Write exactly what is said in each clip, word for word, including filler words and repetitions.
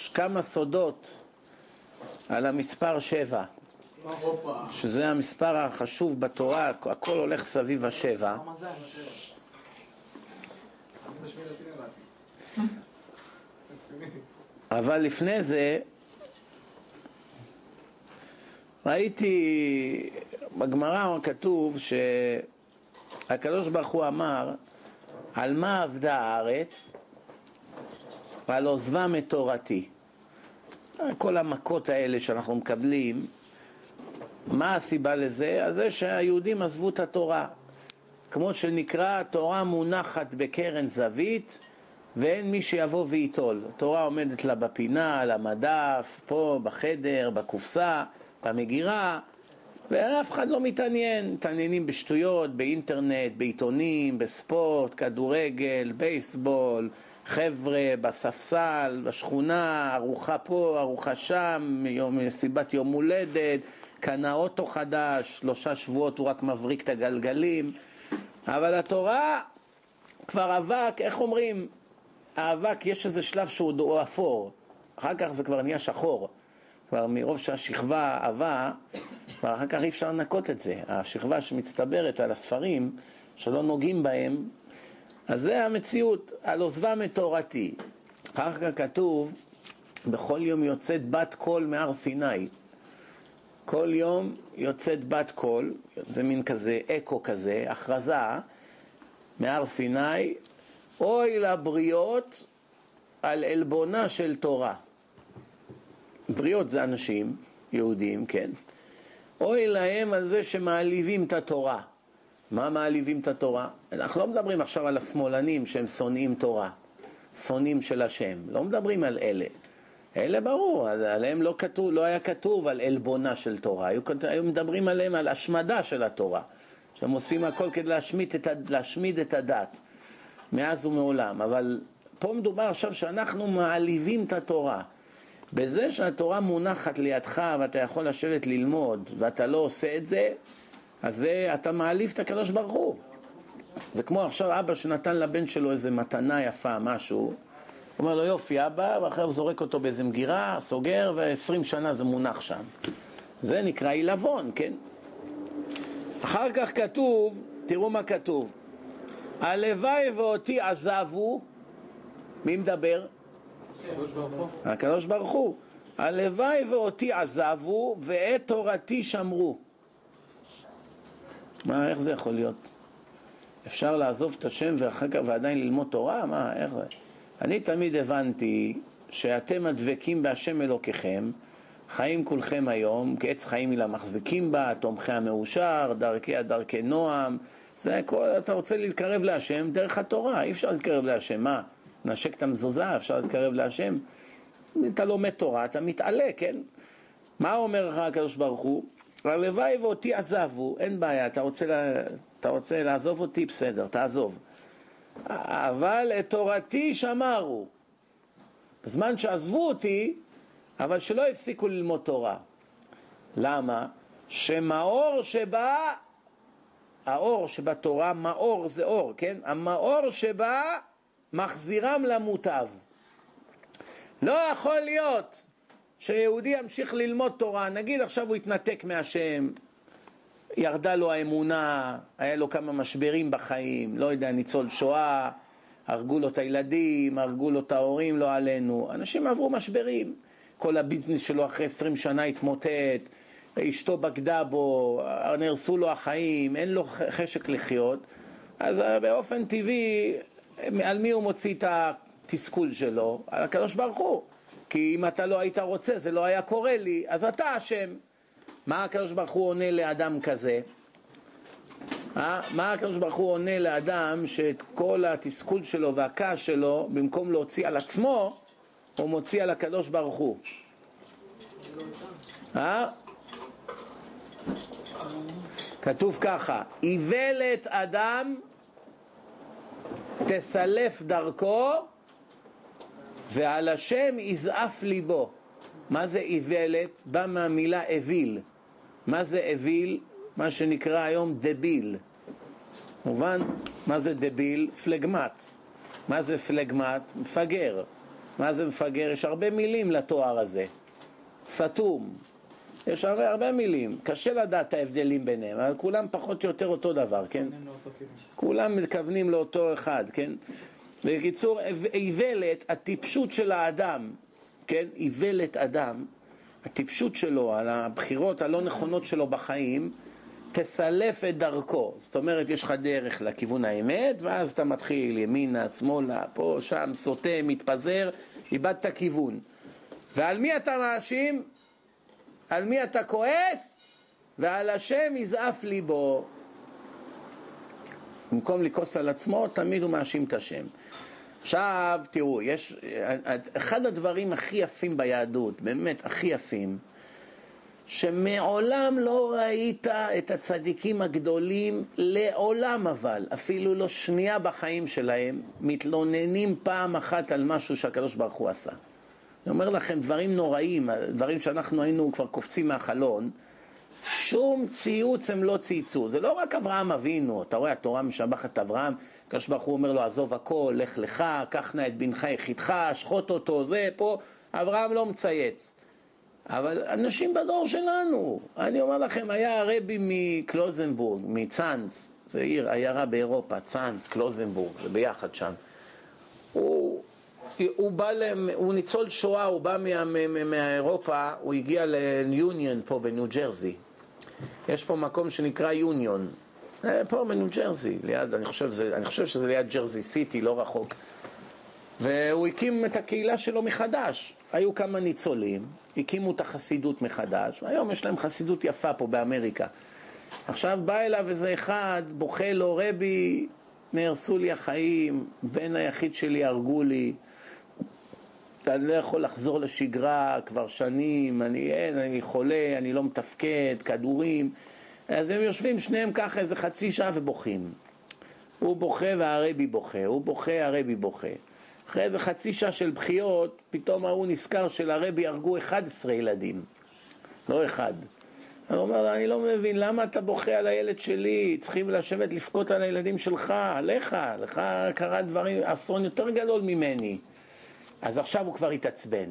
כמה סודות על המספר שבע, שזה המספר החשוב בתורה, הכל הולך סביב השבע. אבל לפני זה ראיתי בגמרא כתוב שהקדוש ברוך הוא אמר על מה עבדה הארץ? ועל עוזבם את תורתי. כל המכות האלה שאנחנו מקבלים, מה הסיבה לזה? אז זה שהיהודים עזבו את התורה, כמו שנקרא, תורה מונחת בקרן זווית ואין מי שיבוא ויטול. התורה עומדת לה בפינה, על המדף, פה בחדר, בקופסה, במגירה, ואף אחד לא מתעניין. מתעניינים בשטויות, באינטרנט, בעיתונים, בספורט, כדורגל, בייסבול, חבר'ה בספסל, בשכונה, ארוחה פה, ארוחה שם, יום, סיבת יום הולדת, קנה אוטו חדש, שלושה שבועות הוא רק מבריק את הגלגלים. אבל התורה כבר אבק, איך אומרים? האבק יש איזה שלב שהוא אפור, אחר כך זה כבר נהיה שחור. כבר מרוב שהשכבה עבה, כבר אחר כך אי אפשר לנקות את זה. השכבה שמצטברת על הספרים, שלא נוגעים בהם, אז זה המציאות, על עוזבם את תורתי. אחר כך כתוב, בכל יום יוצאת בת קול מהר סיני. כל יום יוצאת בת קול, זה מין כזה אקו כזה, הכרזה מהר סיני, אוי לבריות על אלבונה של תורה. בריות זה אנשים, יהודים, כן. אוי להם על זה שמעליבים את התורה. מה מעליבים את התורה? אנחנו לא מדברים עכשיו על השמאלנים שהם שונאים תורה, שונאים של השם. לא מדברים על אלה. אלה ברור, עליהם לא כתוב, לא היה כתוב על אלבונה של תורה. היו, היו מדברים עליהם על השמדה של התורה. שהם עושים הכל כדי להשמיד את, להשמיד את הדת. מאז ומעולם. אבל פה מדובר עכשיו שאנחנו מעליבים את התורה. בזה שהתורה מונחת לידך ואתה יכול לשבת ללמוד ואתה לא עושה את זה, אז זה, אתה מעליב את הקדוש ברוך הוא. זה כמו עכשיו אבא שנתן לבן שלו איזה מתנה יפה, משהו. הוא אומר לו יופי אבא, ואחר הוא זורק אותו באיזה מגירה, סוגר, ועשרים שנה זה מונח שם. זה נקרא עילבון, כן? אחר כך כתוב, תראו מה כתוב. הלוואי ואותי עזבו, מי מדבר? הקדוש ברוך הוא. הלוואי ואותי עזבו ואת תורתי שמרו. מה, איך זה יכול להיות? אפשר לעזוב את השם ואחר כך ועדיין ללמוד תורה? מה, איך זה? אני תמיד הבנתי שאתם הדבקים בהשם אלוקיכם, חיים כולכם היום, כעץ חיים אלא מחזיקים בה, תומכי המאושר, דרכי הדרכי נועם, זה כל, אתה רוצה להתקרב להשם דרך התורה, אי אפשר להתקרב להשם, מה? נשק את המזוזה, אפשר להתקרב להשם? אתה לומד תורה, אתה מתעלה, כן? מה אומר לך הקדוש ברוך הוא? הלוואי ואותי עזבו, אין בעיה, אתה רוצה, לה, אתה רוצה לעזוב אותי, בסדר, תעזוב. אבל את תורתי שמרו. בזמן שעזבו אותי, אבל שלא הפסיקו ללמוד תורה. למה? שמאור שבא, האור שבתורה, מאור זה אור, כן? המאור שבא מחזירם למוטב. לא יכול להיות שיהודי ימשיך ללמוד תורה, נגיד עכשיו הוא התנתק מהשם, ירדה לו האמונה, היה לו כמה משברים בחיים, לא יודע, ניצול שואה, הרגו לו את הילדים, הרגו לו את ההורים, לא עלינו. אנשים עברו משברים, כל הביזנס שלו אחרי עשרים שנה התמוטט, אשתו בגדה בו, נרסו לו החיים, אין לו חשק לחיות, אז באופן טבעי, על מי הוא מוציא את התסכול שלו? על הקדוש ברוך הוא. כי אם אתה לא היית רוצה, זה לא היה קורה לי, אז אתה אשם. מה הקדוש ברוך הוא עונה לאדם כזה? אה? מה הקדוש ברוך הוא עונה לאדם שאת כל התסכול שלו והכעס שלו, במקום להוציא על עצמו, הוא מוציא על הקדוש ברוך הוא? אה? כתוב ככה, איוולת אדם תסלף דרכו ועל השם יזעף ליבו. מה זה איוולת? בא מהמילה אוויל. מה זה אוויל? מה שנקרא היום דביל. מובן? מה זה דביל? פלגמט. מה זה פלגמט? מפגר. מה זה מפגר? יש הרבה מילים לתואר הזה. סתום. יש הרבה, הרבה מילים. קשה לדעת את ההבדלים ביניהם, אבל כולם פחות או יותר אותו דבר, כן? כולם מתכוונים לאותו אחד, כן? בקיצור, איוולת, הטיפשות של האדם, כן? איוולת אדם, הטיפשות שלו, על הבחירות הלא נכונות שלו בחיים, תסלף את דרכו. זאת אומרת, יש לך דרך לכיוון האמת, ואז אתה מתחיל ימינה, שמאלה, פה, שם, סוטה, מתפזר, איבדת כיוון. ועל מי אתה מאשים? על מי אתה כועס? ועל השם יזעף ליבו. במקום לכעוס על עצמו, תמיד הוא מאשים את השם. עכשיו, תראו, יש אחד הדברים הכי יפים ביהדות, באמת הכי יפים, שמעולם לא ראית את הצדיקים הגדולים, לעולם אבל, אפילו לא שנייה בחיים שלהם, מתלוננים פעם אחת על משהו שהקדוש ברוך הוא עשה. אני אומר לכם, דברים נוראים, דברים שאנחנו היינו כבר קופצים מהחלון, שום ציוץ הם לא צייצו. זה לא רק אברהם אבינו, אתה רואה, התורה משבחת אברהם, הקדוש ברוך הוא אומר לו, עזוב הכל, לך לך, קח נא את בנך יחידך, שחוט אותו, זה פה, אברהם לא מצייץ. אבל אנשים בדור שלנו, אני אומר לכם, היה הרבי מקלוזנבורג, מצאנס, זה עיר, עיירה באירופה, צאנס, קלוזנבורג, זה ביחד שם. הוא, הוא בא, הוא ניצול שואה, הוא בא מה, מה, מאירופה, הוא הגיע ליוניון פה בניו ג'רזי. יש פה מקום שנקרא יוניון, פה בניו ג'רזי, ליד, אני חושב, זה, אני חושב שזה ליד ג'רזי סיטי, לא רחוק. והוא הקים את הקהילה שלו מחדש. היו כמה ניצולים, הקימו את החסידות מחדש, והיום יש להם חסידות יפה פה באמריקה. עכשיו בא אליו איזה אחד, בוכה לו, רבי, נהרסו לי החיים, בן היחיד שלי הרגו לי, אני לא יכול לחזור לשגרה כבר שנים, אני, אין, אני חולה, אני לא מתפקד, כדורים. אז הם יושבים שניהם ככה איזה חצי שעה ובוכים. הוא בוכה והרבי בוכה, הוא בוכה, הרבי בוכה. אחרי איזה חצי שעה של בחיות, פתאום הוא נזכר שלרבי הרגו אחד עשר ילדים, לא אחד. הוא אומר, אני לא מבין, למה אתה בוכה על הילד שלי? צריכים לשבת לפקות על הילדים שלך, עליך, לך קרה דברים, אסון יותר גדול ממני. אז עכשיו הוא כבר התעצבן.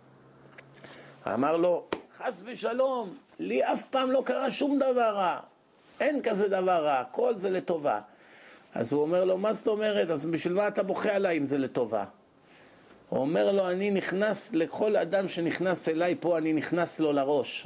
אמר לו, חס ושלום, לי אף פעם לא קרה שום דבר רע. אין כזה דבר רע, כל זה לטובה. אז הוא אומר לו, מה זאת אומרת? אז בשביל מה אתה בוכה עליי אם זה לטובה? הוא אומר לו, אני נכנס, לכל אדם שנכנס אליי פה, אני נכנס לו לראש.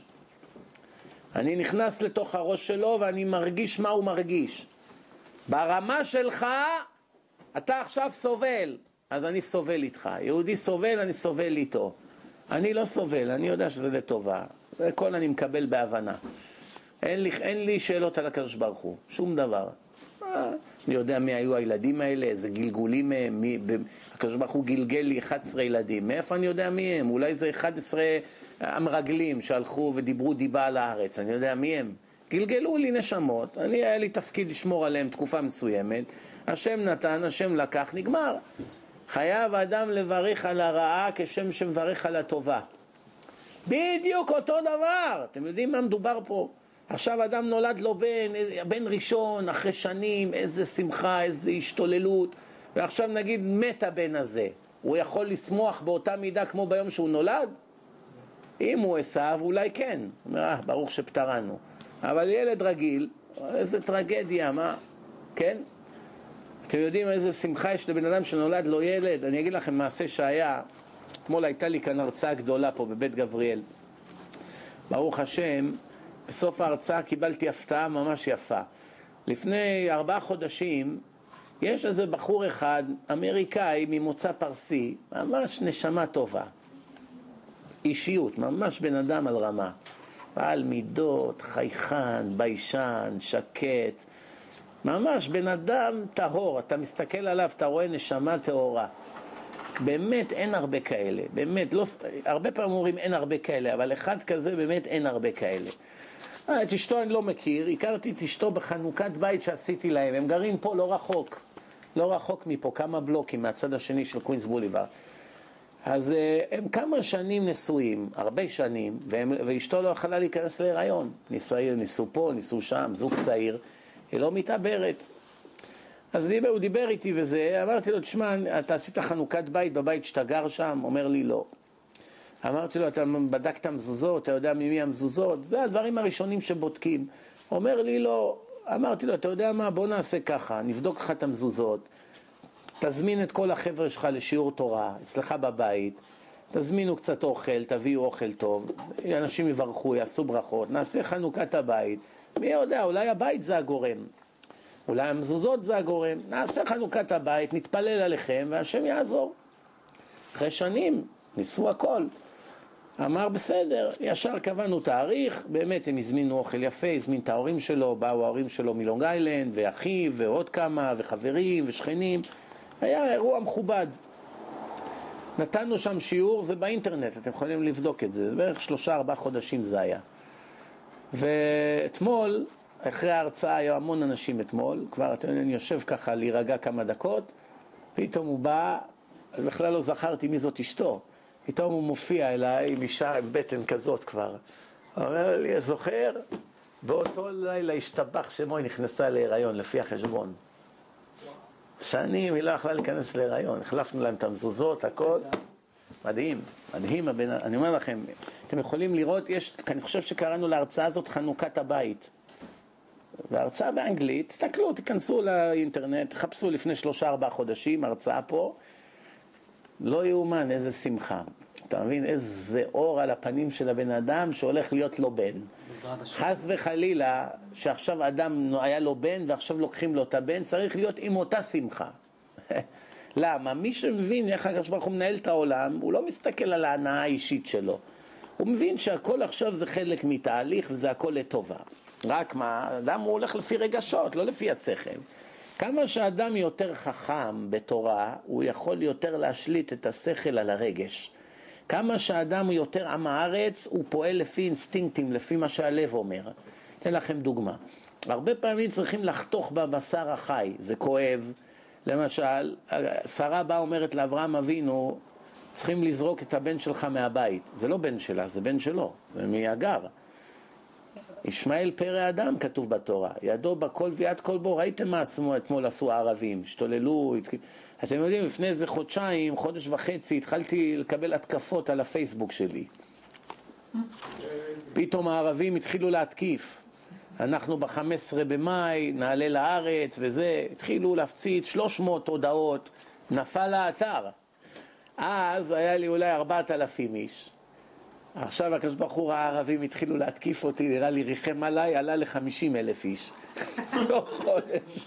אני נכנס לתוך הראש שלו ואני מרגיש מה הוא מרגיש. ברמה שלך, אתה עכשיו סובל, אז אני סובל איתך. יהודי סובל, אני סובל איתו. אני לא סובל, אני יודע שזה לטובה. וכל אני מקבל בהבנה. אין לי, אין לי שאלות על הקדוש ברוך הוא, שום דבר. אני יודע מי היו הילדים האלה, איזה גלגולים מהם, מי, הקדוש ברוך הוא גלגל לי אחד עשר ילדים, מאיפה אני יודע מי הם? אולי זה אחד עשר המרגלים שהלכו ודיברו דיבה על הארץ, אני יודע מי הם? גלגלו לי נשמות, אני היה לי תפקיד לשמור עליהם תקופה מסוימת, השם נתן, השם לקח, נגמר. חייב אדם לברך על הרעה כשם שמברך על הטובה. בדיוק אותו דבר, אתם יודעים מה מדובר פה? עכשיו אדם נולד לו בן, בן ראשון, אחרי שנים, איזה שמחה, איזה השתוללות, ועכשיו נגיד מת הבן הזה, הוא יכול לשמוח באותה מידה כמו ביום שהוא נולד? אם הוא עשיו, אולי כן, אומר, אה, ברוך שפטרנו. אבל ילד רגיל, איזה טרגדיה, מה? כן? אתם יודעים איזה שמחה יש לבן אדם שנולד לו ילד? אני אגיד לכם מעשה שהיה, אתמול הייתה לי כאן הרצאה גדולה פה בבית גבריאל. ברוך השם, בסוף ההרצאה קיבלתי הפתעה ממש יפה. לפני ארבעה חודשים, יש איזה בחור אחד, אמריקאי ממוצא פרסי, ממש נשמה טובה. אישיות, ממש בן אדם על רמה. בעל מידות, חייכן, ביישן, שקט. ממש בן אדם טהור, אתה מסתכל עליו, אתה רואה נשמה טהורה. באמת אין הרבה כאלה, באמת, לא, הרבה פעמים אומרים אין הרבה כאלה, אבל אחד כזה באמת אין הרבה כאלה. את אשתו אני לא מכיר, הכרתי את אשתו בחנוכת בית שעשיתי להם, הם גרים פה לא רחוק, לא רחוק מפה, כמה בלוקים מהצד השני של קווינס בוליבר. אז הם כמה שנים נשואים, הרבה שנים, והם, ואשתו לא יכלה להיכנס להיריון. ניסו, ניסו פה, ניסו שם, זוג צעיר, היא לא מתעברת. אז דיבר, הוא דיבר איתי וזה, אמרתי לו, תשמע, אתה עשית חנוכת בית בבית שאתה גר שם? אומר לי, לא. אמרתי לו, אתה בדקת מזוזות, אתה יודע ממי המזוזות? זה הדברים הראשונים שבודקים. אומר לי, לא. אמרתי לו, אתה יודע מה, בוא נעשה ככה, נבדוק לך את המזוזות, תזמין את כל החבר'ה שלך לשיעור תורה, אצלך בבית, תזמינו קצת אוכל, תביאו אוכל טוב, אנשים יברכו, יעשו ברכות, נעשה חנוכת הבית, מי יודע, אולי הבית זה הגורם, אולי המזוזות זה הגורם, נעשה חנוכת הבית, נתפלל עליכם והשם יעזור. אחרי שנים, ניסו הכל. אמר בסדר, ישר קבענו תאריך, באמת הם הזמינו אוכל יפה, הזמין את ההורים שלו, באו ההורים שלו מלונג איילנד, ואחיו, ועוד כמה, וחברים, ושכנים, היה אירוע מכובד. נתנו שם שיעור, זה באינטרנט, אתם יכולים לבדוק את זה, זה בערך שלושה ארבעה חודשים זה היה. ואתמול, אחרי ההרצאה, היו המון אנשים אתמול, כבר אתם יודעים, אני יושב ככה להירגע כמה דקות, פתאום הוא בא, בכלל לא זכרתי מי זאת אשתו, פתאום הוא מופיע אליי עם אישה עם בטן כזאת כבר. הוא אומר לי, זוכר? באותו לילה השתבח שמו היא נכנסה להיריון, לפי החשבון. שנים היא לא יכלה להיכנס להיריון, החלפנו להם את המזוזות, הכל. מדהים, מדהים. הבן... אני אומר לכם, אתם יכולים לראות, יש, אני חושב שקראנו להרצאה הזאת חנוכת הבית. והרצאה באנגלית, תסתכלו, תיכנסו לאינטרנט, תחפשו לפני שלושה ארבעה חודשים, הרצאה פה. לא יאומן, איזה שמחה. אתה מבין, איזה אור על הפנים של הבן אדם שהולך להיות לו בן. חס וחלילה, שעכשיו אדם היה לו בן ועכשיו לוקחים לו את הבן, צריך להיות עם אותה שמחה. למה? מי שמבין איך הקדוש ברוך הוא מנהל את העולם, הוא לא מסתכל על ההנאה האישית שלו. הוא מבין שהכל עכשיו זה חלק מתהליך וזה הכל לטובה. רק מה, אדם הוא הולך לפי רגשות, לא לפי השכל. כמה שאדם יותר חכם בתורה, הוא יכול יותר להשליט את השכל על הרגש. כמה שאדם יותר עם הארץ, הוא פועל לפי אינסטינקטים, לפי מה שהלב אומר. אתן לכם דוגמה. הרבה פעמים צריכים לחתוך בבשר החי, זה כואב. למשל, שרה באה אומרת לאברהם אבינו, צריכים לזרוק את הבן שלך מהבית. זה לא בן שלה, זה בן שלו, זה מהגר. ישמעאל פרא אדם כתוב בתורה, ידו בכל ויד כל בו. ראיתם מה אתמול עשו הערבים, השתוללו. אתם יודעים, לפני איזה חודשיים, חודש וחצי, התחלתי לקבל התקפות על הפייסבוק שלי. פתאום הערבים התחילו להתקיף. אנחנו ב-חמישה עשר במאי, נעלה לארץ וזה, התחילו להפציץ שלוש מאות הודעות, נפל האתר. אז היה לי אולי ארבעת אלפים איש. עכשיו הקדוש ברוך הוא הערבים התחילו להתקיף אותי, נראה לי ריחם עליי, עלה ל-חמישים אלף איש. לא חודש.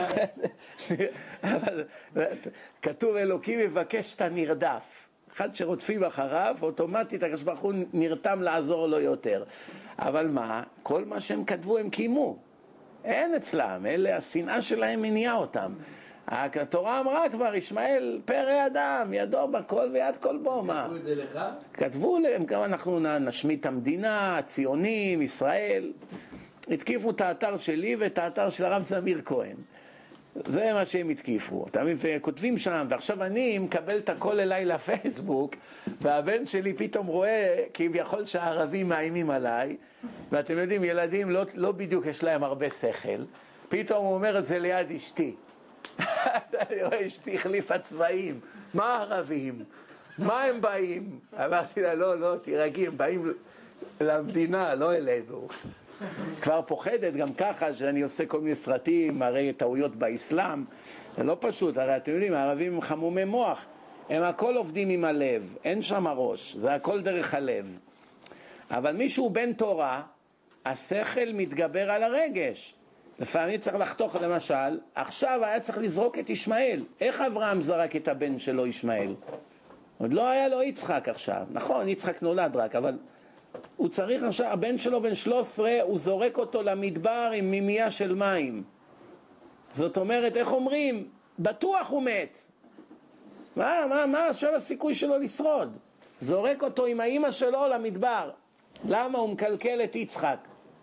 אבל כתוב אלוקים מבקש את הנרדף. אחד שרודפים אחריו, אוטומטית הקדוש ברוך הוא נרתם לעזור לו יותר. אבל מה? כל מה שהם כתבו הם קיימו. אין אצלם, אלה השנאה שלהם מניעה אותם. התורה אמרה כבר, ישמעאל פרא אדם, ידו בכל ויד כל בו. מה? כתבו את זה לך? כתבו להם, גם אנחנו נשמיד את המדינה, הציונים, ישראל. התקיפו את האתר שלי ואת האתר של הרב זמיר כהן. זה מה שהם התקיפו. כותבים שם, ועכשיו אני מקבל את הכל אליי לפייסבוק, והבן שלי פתאום רואה כביכול שהערבים מאיימים עליי, ואתם יודעים, ילדים לא, לא בדיוק יש להם הרבה שכל, פתאום הוא אומר את זה ליד אשתי. אני רואה אשתי החליפה צבעים. מה הערבים? מה הם באים? אמרתי לה, לא, לא, תירגעי, הם באים למדינה, לא אלינו. כבר פוחדת גם ככה שאני עושה כל מיני סרטים, הרי טעויות באסלאם. זה לא פשוט, הרי אתם יודעים, הערבים הם חמומי מוח. הם הכל עובדים עם הלב, אין שם הראש, זה הכל דרך הלב. אבל מישהו בן תורה, השכל מתגבר על הרגש. לפעמים צריך לחתוך, למשל, עכשיו היה צריך לזרוק את ישמעאל. איך אברהם זרק את הבן שלו ישמעאל? עוד לא היה לו יצחק עכשיו. נכון, יצחק נולד רק, אבל הוא צריך עכשיו, הבן שלו בן שלוש עשרה, הוא זורק אותו למדבר עם מימייה של מים. זאת אומרת, איך אומרים? בטוח הוא מת. מה, מה, מה עכשיו הסיכוי שלו לשרוד? זורק אותו עם האמא שלו למדבר. למה? הוא מקלקל את יצחק.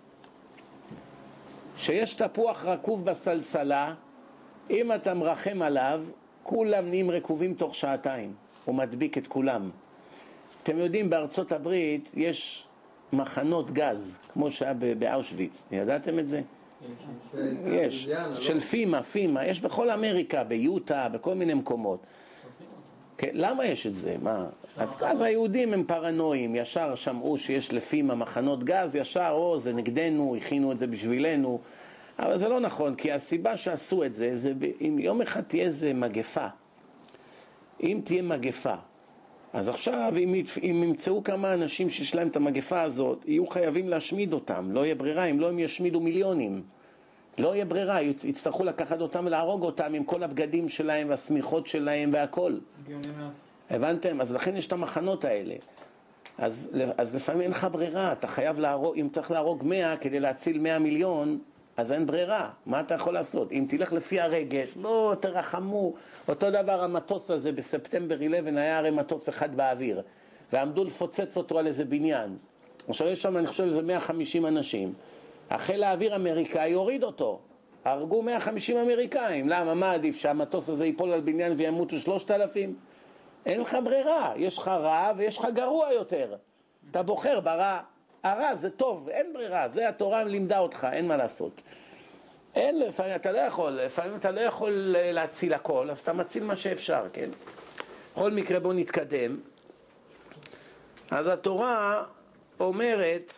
שיש תפוח רקוב בסלסלה, אם אתה מרחם עליו, כולם נהיים רקובים תוך שעתיים. הוא מדביק את כולם. אתם יודעים, בארצות הברית יש מחנות גז, כמו שהיה באושוויץ. ידעתם את זה? יש, של פימה, פימה, יש בכל אמריקה, ביוטה, בכל מיני מקומות. למה יש את זה? מה? אז אז היהודים הם פרנואים, ישר שמעו שיש לפימה מחנות גז, ישר, או, זה נגדנו, הכינו את זה בשבילנו. אבל זה לא נכון, כי הסיבה שעשו את זה, זה אם יום אחד תהיה איזה מגפה, אם תהיה מגפה, אז עכשיו אם, אם ימצאו כמה אנשים שיש להם את המגפה הזאת, יהיו חייבים להשמיד אותם, לא יהיה ברירה, אם לא הם ישמידו מיליונים. לא יהיה ברירה, יצטרכו לקחת אותם ולהרוג אותם עם כל הבגדים שלהם והסמיכות שלהם והכל. הבנתם? אז לכן יש את המחנות האלה. אז, אז לפעמים אין לך ברירה, אתה חייב להרוג, אם צריך להרוג מאה כדי להציל מאה מיליון, אז אין ברירה. מה אתה יכול לעשות? אם תלך לפי הרגש, לא תרחמו. אותו דבר המטוס הזה בספטמבר אחת עשרה היה הרי מטוס אחד באוויר, ועמדו לפוצץ אותו על איזה בניין. עכשיו יש שם, אני חושב, זה מאה וחמישים אנשים. החיל האוויר האמריקאי יוריד אותו. הרגו מאה וחמישים אמריקאים. למה? מה עדיף? שהמטוס הזה ייפול על בניין וימותו שלושת אלפים? אין לך ברירה. יש לך רע ויש לך גרוע יותר. אתה בוחר ברע. הרע זה טוב, אין ברירה. זה התורה לימדה אותך, אין מה לעשות. אין, לפעמים אתה לא יכול, לפעמים אתה לא יכול להציל הכל, אז אתה מציל מה שאפשר, כן? בכל מקרה בוא נתקדם. אז התורה אומרת,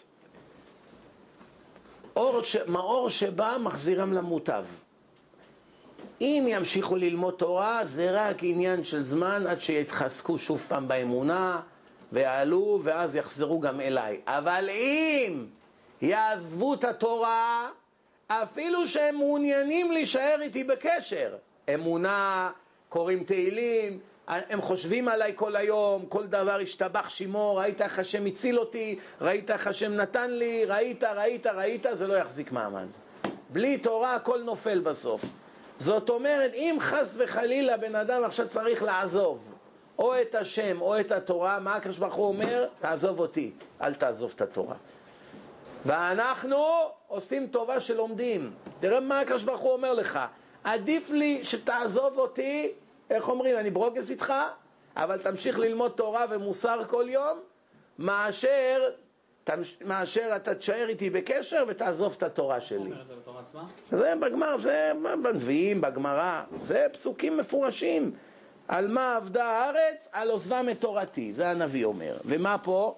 אור ש... מאור שבא מחזירם למוטב. אם ימשיכו ללמוד תורה, זה רק עניין של זמן עד שיתחזקו שוב פעם באמונה ויעלו, ואז יחזרו גם אליי. אבל אם יעזבו את התורה, אפילו שהם מעוניינים להישאר איתי בקשר, אמונה, קוראים תהילים, הם חושבים עליי כל היום, כל דבר השתבח שמו, ראית איך השם הציל אותי, ראית איך השם נתן לי, ראית, ראית, ראית, זה לא יחזיק מעמד. בלי תורה הכל נופל בסוף. זאת אומרת, אם חס וחלילה בן אדם עכשיו צריך לעזוב או את השם או את התורה, מה הקדוש ברוך הוא אומר? תעזוב אותי, אל תעזוב את התורה. ואנחנו עושים טובה שלומדים. תראה מה הקדוש ברוך הוא אומר לך, עדיף לי שתעזוב אותי, איך אומרים, אני ברוגז איתך, אבל תמשיך ללמוד תורה ומוסר כל יום, מאשר, מאשר אתה תשאר איתי בקשר ותעזוב את התורה שלי. אומר את זה בתורה עצמה? זה בגמר, זה בנביאים, בגמרא, זה פסוקים מפורשים. על מה עבדה הארץ? על עוזבם את תורתי, זה הנביא אומר. ומה פה?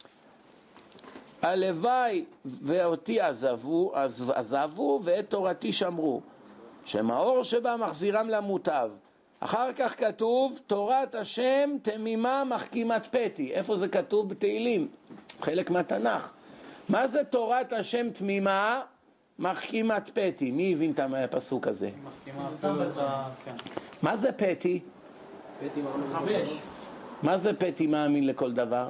הלוואי ואותי עזבו, עזבו ואת תורתי שמרו, שמאור שבה מחזירם למוטב. אחר כך כתוב, תורת השם תמימה מחכימת פתי. איפה זה כתוב? בתהילים, חלק מהתנ"ך. מה זה תורת השם תמימה מחכימת פתי? מי הבין את הפסוק הזה? מה זה פתי? פתי מאמין. מה זה פתי מאמין לכל דבר?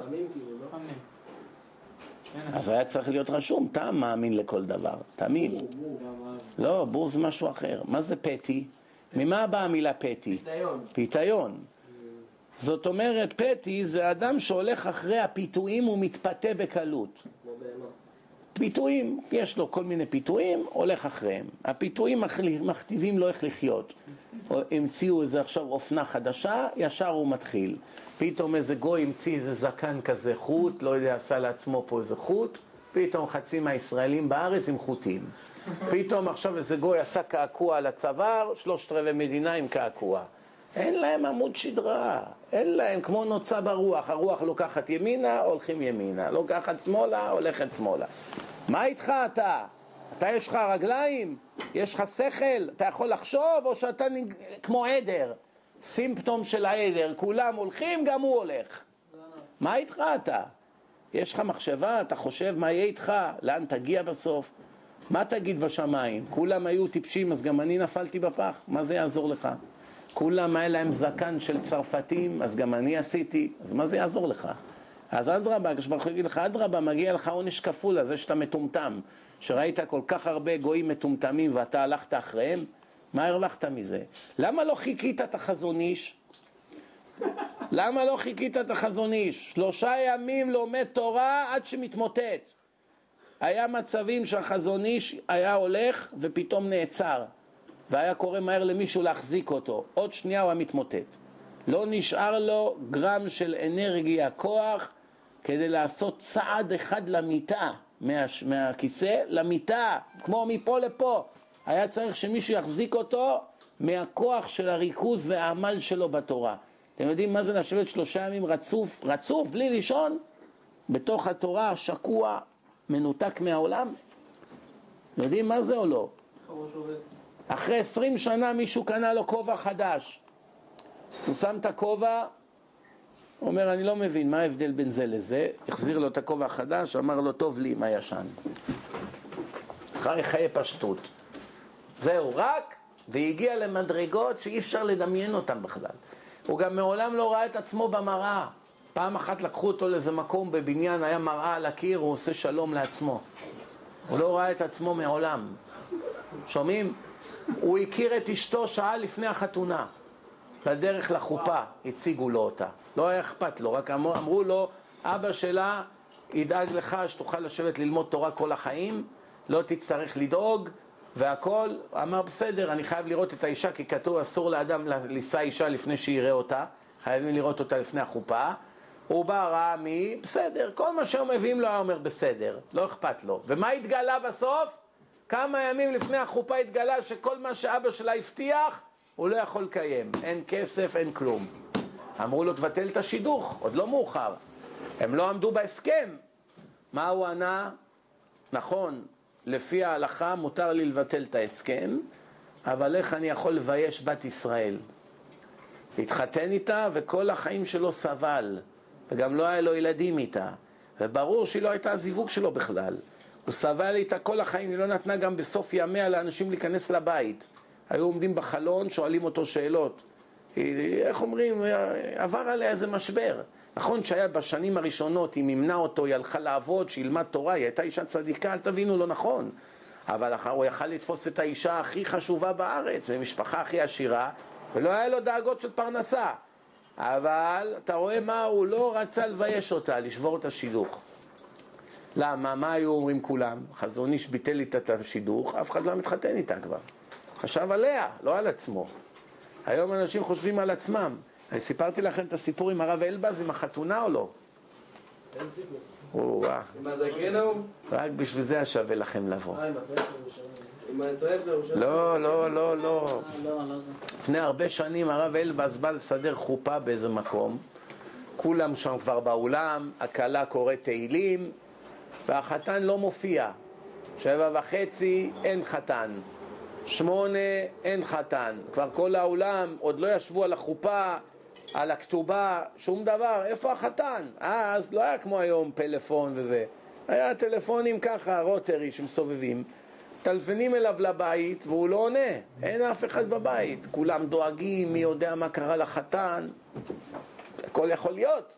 אז היה צריך להיות רשום, תם מאמין לכל דבר, תמים. לא, בור זה משהו אחר. מה זה פתי? ממה באה המילה פתי? פיתיון. פיתיון. זאת אומרת, פתי זה אדם שהולך אחרי הפיתויים ומתפתה בקלות. כמו בהמה. פיתויים, יש לו כל מיני פיתויים, הולך אחריהם. הפיתויים מכתיבים לו איך לחיות. המציאו איזה עכשיו אופנה חדשה, ישר הוא מתחיל. פתאום איזה גוי המציא איזה זקן כזה חוט, לא יודע, עשה לעצמו פה איזה חוט, פתאום חצי מהישראלים בארץ עם חוטים. פתאום עכשיו איזה גוי עשה קעקוע על הצוואר, שלושת רבעי מדינה עם קעקוע. אין להם עמוד שדרה, אין להם, כמו נוצה ברוח, הרוח לוקחת ימינה, הולכים ימינה, לוקחת שמאלה, הולכת שמאלה. מה איתך אתה? אתה יש לך רגליים? יש לך שכל? אתה יכול לחשוב או שאתה נג... כמו עדר? סימפטום של העדר, כולם הולכים, גם הוא הולך. מה איתך אתה? יש לך מחשבה, אתה חושב מה יהיה איתך? לאן תגיע בסוף? מה תגיד בשמיים? כולם היו טיפשים, אז גם אני נפלתי בפח, מה זה יעזור לך? כולם היה להם זקן של צרפתים, אז גם אני עשיתי, אז מה זה יעזור לך? אז אדרבה, כשברוך הוא יגיד לך, אדרבה, מגיע לך עונש כפול על זה שאתה מטומטם, שראית כל כך הרבה גויים מטומטמים ואתה הלכת אחריהם, מה הרווחת מזה? למה לא חיכית את החזון איש? למה לא חיכית את החזון איש? שלושה ימים לומד תורה עד שמתמוטט. היה מצבים שהחזון איש היה הולך ופתאום נעצר, והיה קורא מהר למישהו להחזיק אותו, עוד שנייה הוא היה מתמוטט. לא נשאר לו גרם של אנרגיה, כוח, כדי לעשות צעד אחד למיטה. מה, מהכיסא למיטה, כמו מפה לפה. היה צריך שמישהו יחזיק אותו מהכוח של הריכוז והעמל שלו בתורה. אתם יודעים מה זה לשבת שלושה ימים רצוף, רצוף, בלי לישון, בתוך התורה, שקוע, מנותק מהעולם? יודעים מה זה או לא? אחרי עשרים שנה מישהו קנה לו כובע חדש. הוא שם את הכובע, אומר, אני לא מבין, מה ההבדל בין זה לזה? החזיר לו את הכובע החדש, אמר לו, טוב לי עם הישן. חי חיי פשטות. זהו, רק, והגיע למדרגות שאי אפשר לדמיין אותם בכלל. הוא גם מעולם לא ראה את עצמו במראה. פעם אחת לקחו אותו לאיזה מקום בבניין, היה מראה על הקיר, הוא עושה שלום לעצמו. הוא לא ראה את עצמו מעולם. שומעים? הוא הכיר את אשתו שעה לפני החתונה. בדרך לחופה, הציגו לו אותה. לא היה אכפת לו, רק אמרו, אמרו לו, אבא שלה ידאג לך שתוכל לשבת ללמוד תורה כל החיים, לא תצטרך לדאוג, והכל. אמר, בסדר, אני חייב לראות את האישה, כי כתוב אסור לאדם לישא אישה לפני שיראה אותה, חייבים לראות אותה לפני החופה. הוא בא, ראה מי, בסדר, כל מה שהוא מביאים לו היה אומר בסדר, לא אכפת לו. ומה התגלה בסוף? כמה ימים לפני החופה התגלה שכל מה שאבא שלה הבטיח, הוא לא יכול לקיים. אין כסף, אין כלום. אמרו לו, תבטל את השידוך, עוד לא מאוחר. הם לא עמדו בהסכם. מה הוא ענה? נכון, לפי ההלכה מותר לי לבטל את ההסכם, אבל איך אני יכול לבייש בת ישראל? התחתן איתה וכל החיים שלו סבל, וגם לא היה לו ילדים איתה, וברור שהיא לא הייתה הזיווג שלו בכלל. הוא סבל איתה כל החיים, היא לא נתנה גם בסוף ימיה לאנשים להיכנס לבית. היו עומדים בחלון, שואלים אותו שאלות. היא, איך אומרים, עבר עליה איזה משבר. נכון שהיה בשנים הראשונות, היא מימנה אותו, היא הלכה לעבוד, שילמד תורה, היא הייתה אישה צדיקה, אל תבינו, לא נכון. אבל הוא יכל לתפוס את האישה הכי חשובה בארץ, ומשפחה הכי עשירה, ולא היה לו דאגות של פרנסה. אבל אתה רואה מה, הוא לא רצה לבייש אותה, לשבור את השידוך. למה? מה היו אומרים כולם? חזון איש ביטל איתה את השידוך, אף אחד לא מתחתן איתה כבר. חשב עליה, לא על עצמו. היום אנשים חושבים על עצמם. אני סיפרתי לכם את הסיפור עם הרב אלבז, עם החתונה או לא? איזה סיפור? וואה. עם הזקן ההוא? רק בשביל זה השווה לכם לבוא. אה, עם הטרקטור ירושלים. עם הטרקטור ירושלים? לא, לא, לא, לא. לא, לא זה. לפני הרבה שנים הרב אלבז בא לסדר חופה באיזה מקום. כולם שם כבר באולם, הכלה קוראת תהילים, והחתן לא מופיע. שבע וחצי אין חתן. שמונה אין חתן. כבר כל העולם עוד לא ישבו על החופה, על הכתובה, שום דבר. איפה החתן? אז לא היה כמו היום פלאפון וזה. היה טלפונים ככה, רוטרי שמסובבים. טלפנים אליו לבית והוא לא עונה. אין אף אחד בבית. כולם דואגים, מי יודע מה קרה לחתן. הכל יכול להיות.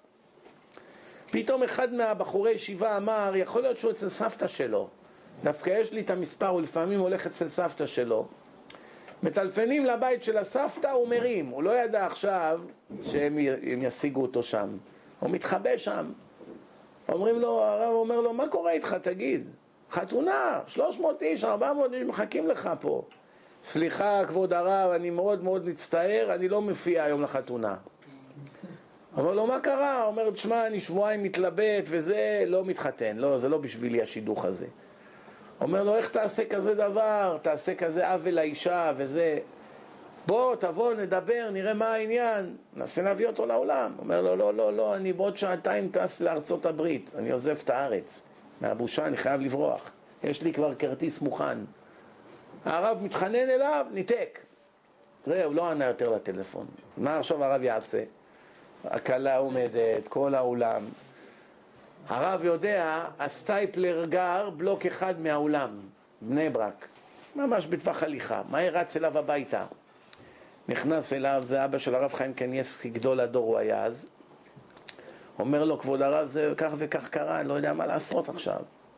פתאום אחד מהבחורי ישיבה אמר, יכול להיות שהוא אצל סבתא שלו. דווקא יש לי את המספר, הוא לפעמים הולך אצל סבתא שלו. מטלפנים לבית של הסבתא, הוא מרים. הוא לא ידע עכשיו שהם ישיגו אותו שם. הוא מתחבא שם. אומרים לו, הרב אומר לו, מה קורה איתך, תגיד? חתונה, שלוש מאות איש, ארבע מאות איש מחכים לך פה. סליחה, כבוד הרב, אני מאוד מאוד מצטער, אני לא מופיע היום לחתונה. אומר לו, מה קרה? אומר, תשמע, אני שבועיים מתלבט וזה לא מתחתן. לא, זה לא בשבילי השידוך הזה. אומר לו, איך תעשה כזה דבר? תעשה כזה עוול לאישה וזה. בוא, תבוא, נדבר, נראה מה העניין. ננסה להביא אותו לעולם. אומר לו, לא, לא, לא, אני בעוד שעתיים טס לארצות הברית. אני עוזב את הארץ. מהבושה, אני חייב לברוח. יש לי כבר כרטיס מוכן. הרב מתחנן אליו, ניתק. ראה, הוא לא ענה יותר לטלפון. מה עכשיו הרב יעשה? הכלה עומדת, כל העולם. הרב יודע, הסטייפלר גר בלוק אחד מהאולם, בני ברק, ממש בטווח הליכה. מהר רץ אליו הביתה. נכנס אליו, זה אבא של הרב חיים קניאבסקי, גדול הדור הוא היה אז. אומר לו, כבוד הרב, זה כך וכך קרה, אני לא יודע מה לעשות עכשיו.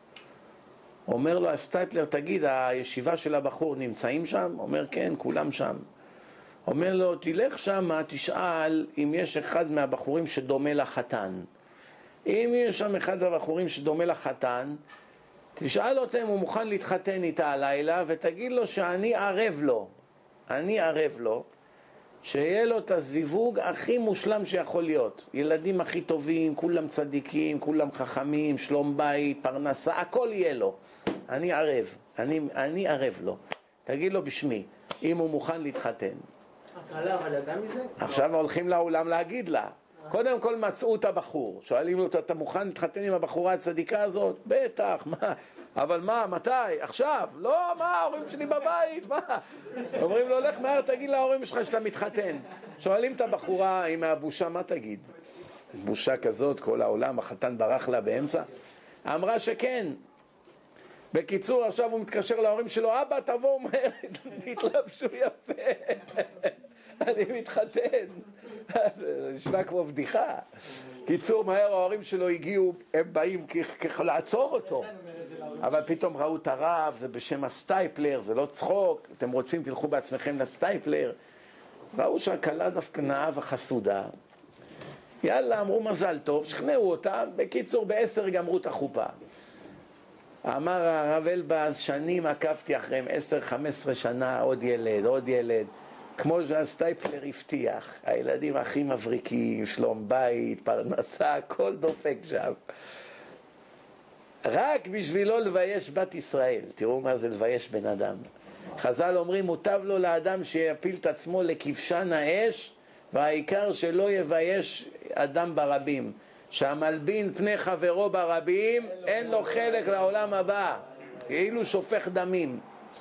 אומר לו, הסטייפלר, תגיד, הישיבה של הבחור נמצאים שם? אומר, כן, כולם שם. אומר לו, תלך שם, תשאל אם יש אחד מהבחורים שדומה לחתן. אם יש שם אחד הבחורים שדומה לחתן, תשאל אותו אם הוא מוכן להתחתן איתה הלילה, ותגיד לו שאני ערב לו. אני ערב לו, שיהיה לו את הזיווג הכי מושלם שיכול להיות. ילדים הכי טובים, כולם צדיקים, כולם חכמים, שלום בית, פרנסה, הכל יהיה לו. אני ערב, אני, אני ערב לו. תגיד לו בשמי, אם הוא מוכן להתחתן. הקהלה, אבל ידע מזה? עכשיו הולכים לאולם להגיד לה. קודם כל מצאו את הבחור, שואלים אותו, אתה מוכן להתחתן עם הבחורה הצדיקה הזאת? בטח, מה? אבל מה, מתי? עכשיו? לא, מה, ההורים שלי בבית, מה? אומרים לו, לך מהר, תגיד להורים שלך שאתה מתחתן. שואלים את הבחורה עם הבושה, מה תגיד? בושה כזאת, כל העולם, החתן ברח לה באמצע. אמרה שכן. בקיצור, עכשיו הוא מתקשר להורים שלו, אבא, תבואו מהר, תתלבשו יפה. אני מתחתן. זה נשמע כמו בדיחה. קיצור, מהר ההורים שלו הגיעו, הם באים ככה לעצור אותו. אבל פתאום ראו את הרב, זה בשם הסטייפלר, זה לא צחוק, אתם רוצים תלכו בעצמכם לסטייפלר. ראו שהקלה דווקא נאה וחסודה. יאללה, אמרו מזל טוב, שכנעו אותם, בקיצור בעשר גמרו את החופה. אמר הרב אלבז, שנים עקבתי אחריהם, עשר, חמש עשרה שנה, עוד ילד, עוד ילד. כמו שהסטייפלר הבטיח, הילדים הכי מבריקים, שלום בית, פרנסה, הכל דופק שם. רק בשבילו לבייש בת ישראל. תראו מה זה לבייש בן אדם. חז"ל אומרים, מוטב לו לאדם שיפיל את עצמו לכבשן האש, והעיקר שלא יבייש אדם ברבים. שהמלבין פני חברו ברבים, אין לו חלק לעולם הבא. כאילו שופך דמים.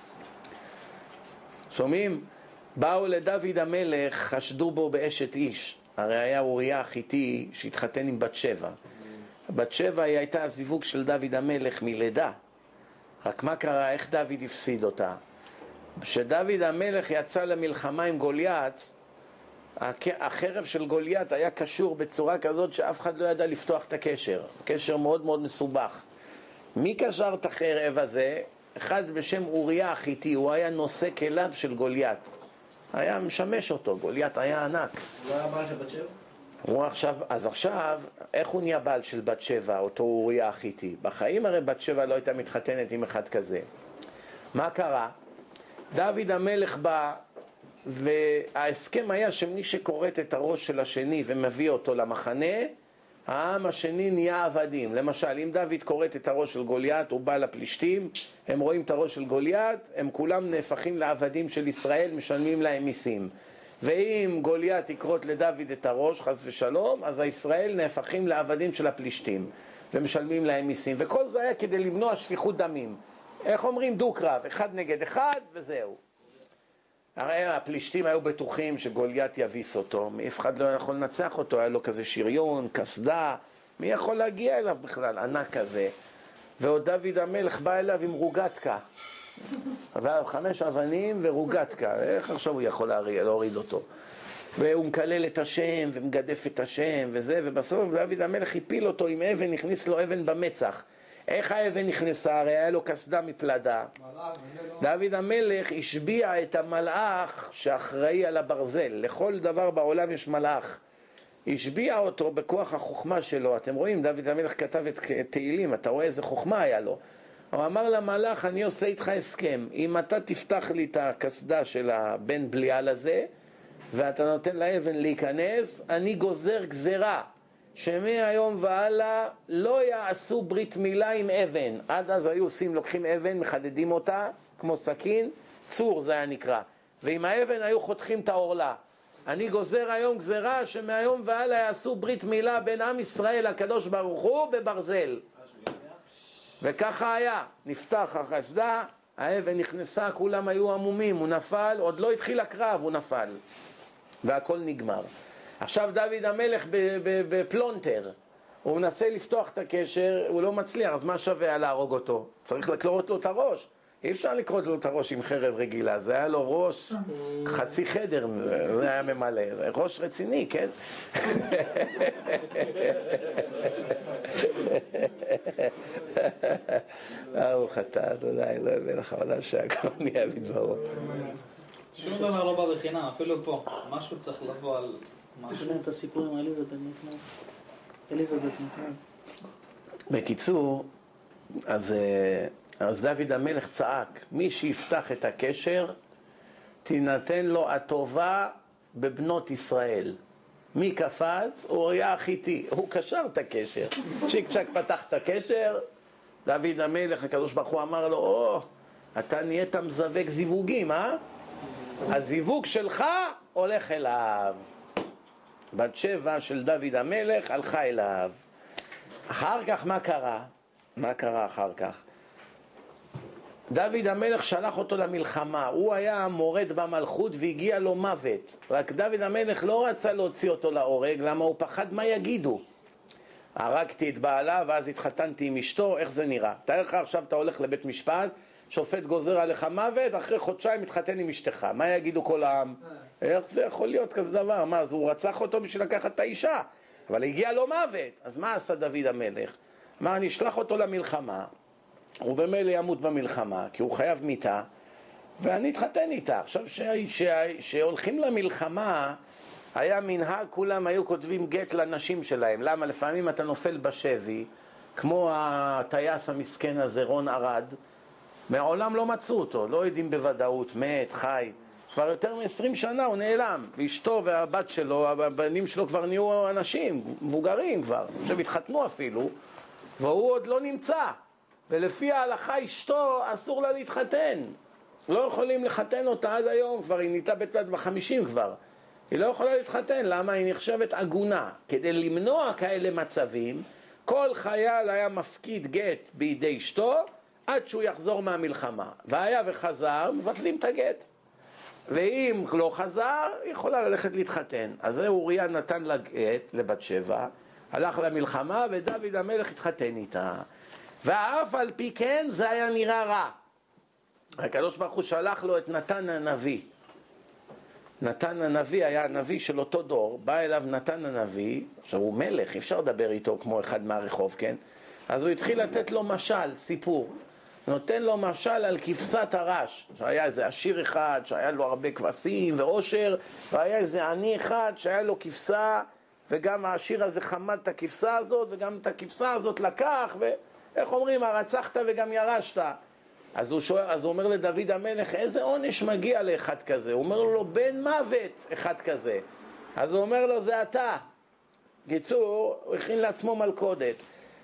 שומעים? באו לדוד המלך, חשדו בו באשת איש. הרי היה אוריה החיתי שהתחתן עם בת שבע. בת שבע היא הייתה הזיווג של דוד המלך מלידה. רק מה קרה? איך דוד הפסיד אותה? כשדוד המלך יצא למלחמה עם גוליית, החרב של גוליית היה קשור בצורה כזאת שאף אחד לא ידע לפתוח את הקשר. קשר מאוד מאוד מסובך. מי קשר את החרב הזה? אחד בשם אוריה החיתי, הוא היה נושא כליו של גוליית. היה משמש אותו, גוליית היה ענק. הוא לא היה בעל של בת שבע? הוא עכשיו, אז עכשיו, איך הוא נהיה בעל של בת שבע, אותו אוריה החיתי? בחיים הרי בת שבע לא הייתה מתחתנת עם אחד כזה. מה קרה? דוד המלך בא, וההסכם היה שמי שקורט את הראש של השני ומביא אותו למחנה, העם השני נהיה עבדים. למשל, אם דוד קורט את הראש של גוליית, הוא בא לפלישתים, הם רואים את הראש של גוליית, הם כולם נהפכים לעבדים של ישראל, משלמים להם מיסים. ואם גוליית יקרוט לדוד את הראש, חס ושלום, אז הישראל נהפכים לעבדים של הפלישתים, ומשלמים להם מיסים. וכל זה היה כדי למנוע שפיכות דמים. איך אומרים? דו-קרב, אחד נגד אחד, וזהו. הרי הפלישתים היו בטוחים שגוליית יביס אותו, אף אחד לא יכול לנצח אותו, היה לו כזה שריון, כסדה, מי יכול להגיע אליו בכלל, ענק כזה. ועוד דוד המלך בא אליו עם רוגטקה, חמש אבנים ורוגטקה, איך עכשיו הוא יכול להוריד אותו? והוא מקלל את השם ומגדף את השם וזה, ובסוף דוד המלך הפיל אותו עם אבן, הכניס לו אבן במצח. איך האבן נכנסה? הרי היה לו כסדה מפלדה. דוד המלך השביע את המלאך שאחראי על הברזל. לכל דבר בעולם יש מלאך. השביע אותו בכוח החוכמה שלו. אתם רואים, דוד המלך כתב את תהילים, אתה רואה איזה חוכמה היה לו. הוא אמר למלאך, אני עושה איתך הסכם. אם אתה תפתח לי את הכסדה של הבן בליעל הזה, ואתה נותן לאבן להיכנס, אני גוזר גזרה. שמהיום והלאה לא יעשו ברית מילה עם אבן. עד אז היו עושים, לוקחים אבן, מחדדים אותה, כמו סכין, צור זה היה נקרא. ועם האבן היו חותכים את העורלה. אני גוזר היום גזרה שמהיום והלאה יעשו ברית מילה בין עם ישראל הקדוש ברוך הוא בברזל. וככה היה, נפתח החסדה, האבן נכנסה, כולם היו עמומים, הוא נפל, עוד לא התחיל הקרב, הוא נפל. והכל נגמר. עכשיו דוד המלך בפלונטר, הוא מנסה לפתוח את הקשר, הוא לא מצליח, אז מה שווה להרוג אותו? צריך לקרות לו את הראש. אי אפשר לקרות לו את הראש עם חרב רגילה, זה היה לו ראש חצי חדר, זה היה ממלא, ראש רציני, כן? ברוך אתה, תודה, לא הבא לך עולם שהכל נהיה בדברו. שום דבר לא בא בחינם, אפילו פה, משהו צריך לבוא על... יש לנו את הסיפור עם אליזבת נתנה. אליזבת נתנה. בקיצור, אז, אז דוד המלך צעק, מי שיפתח את הקשר, תינתן לו הטובה בבנות ישראל. מי קפץ? אוריה החיתי. הוא קשר את הקשר. צ'יק צ'ק פתח את הקשר, דוד המלך, הקדוש ברוך הוא אמר לו, או, אתה נהיית מזווק זיווגים, אה? הזיווג שלך הולך אליו. בת שבע של דוד המלך הלכה אליו. אחר כך מה קרה? מה קרה אחר כך? דוד המלך שלח אותו למלחמה, הוא היה מורד במלכות והגיע לו מוות. רק דוד המלך לא רצה להוציא אותו להורג, למה הוא פחד מה יגידו. הרגתי את בעלה ואז התחתנתי עם אשתו, איך זה נראה? תאר לך עכשיו אתה הולך לבית משפט, שופט גוזר עליך מוות, אחרי חודשיים מתחתן עם אשתך, מה יגידו כל העם? איך זה יכול להיות כזה דבר? מה, אז הוא רצח אותו בשביל לקחת את האישה, אבל הגיע לו מוות. אז מה עשה דוד המלך? מה, אני אשלח אותו למלחמה, הוא במילא ימות במלחמה, כי הוא חייב מיתה, ואני אתחתן איתה. עכשיו שהולכים למלחמה, היה מנהג, כולם היו כותבים גט לנשים שלהם. למה? לפעמים אתה נופל בשבי, כמו הטייס המסכן הזה, רון ארד, מעולם לא מצאו אותו, לא יודעים בוודאות, מת, חי. כבר יותר מ-עשרים שנה הוא נעלם, ואשתו והבת שלו, הבנים שלו כבר נהיו אנשים, מבוגרים כבר, עכשיו התחתנו אפילו, והוא עוד לא נמצא. ולפי ההלכה אשתו אסור לה להתחתן. לא יכולים לחתן אותה עד היום, כבר היא נהייתה בת בת בחמישים כבר. היא לא יכולה להתחתן, למה? היא נחשבת עגונה. כדי למנוע כאלה מצבים, כל חייל היה מפקיד גט בידי אשתו, עד שהוא יחזור מהמלחמה. והיה וחזר, מבטלים את הגט. ואם לא חזר, היא יכולה ללכת להתחתן. אז זה אוריה נתן לה גט לבת שבע, הלך למלחמה ודוד המלך התחתן איתה. ואף על פי כן זה היה נראה רע. הקדוש ברוך הוא שלח לו את נתן הנביא. נתן הנביא היה הנביא של אותו דור, בא אליו נתן הנביא, עכשיו הוא מלך, אי אפשר לדבר איתו כמו אחד מהרחוב, כן? אז הוא התחיל לתת לו משל, סיפור. נותן לו משל על כבשת הרש, שהיה איזה עשיר אחד שהיה לו הרבה כבשים ועושר, והיה איזה עני אחד שהיה לו כבשה, וגם העשיר הזה חמד את הכבשה הזאת, וגם את הכבשה הזאת לקח, ואיך אומרים, הרצחת וגם ירשת. אז הוא, שואל, אז הוא אומר לדוד המלך, איזה עונש מגיע לאחד כזה? הוא אומר לו, בן מוות אחד כזה. אז הוא אומר לו, זה אתה. קיצור, הוא הכין לעצמו מלכודת.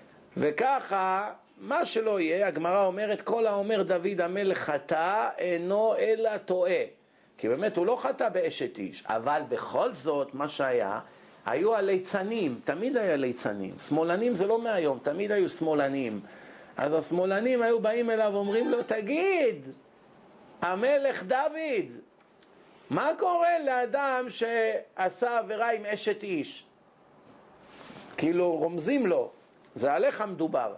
וככה, מה שלא יהיה, הגמרא אומרת, כל האומר דוד המלך חטא, אינו אלא טועה. כי באמת הוא לא חטא באשת איש, אבל בכל זאת, מה שהיה, היו הליצנים, תמיד היה ליצנים. שמאלנים זה לא מהיום, תמיד היו שמאלנים. אז השמאלנים היו באים אליו ואומרים לו, תגיד, המלך דוד, מה קורה לאדם שעשה עבירה עם אשת איש? כאילו רומזים לו, זה עליך מדובר.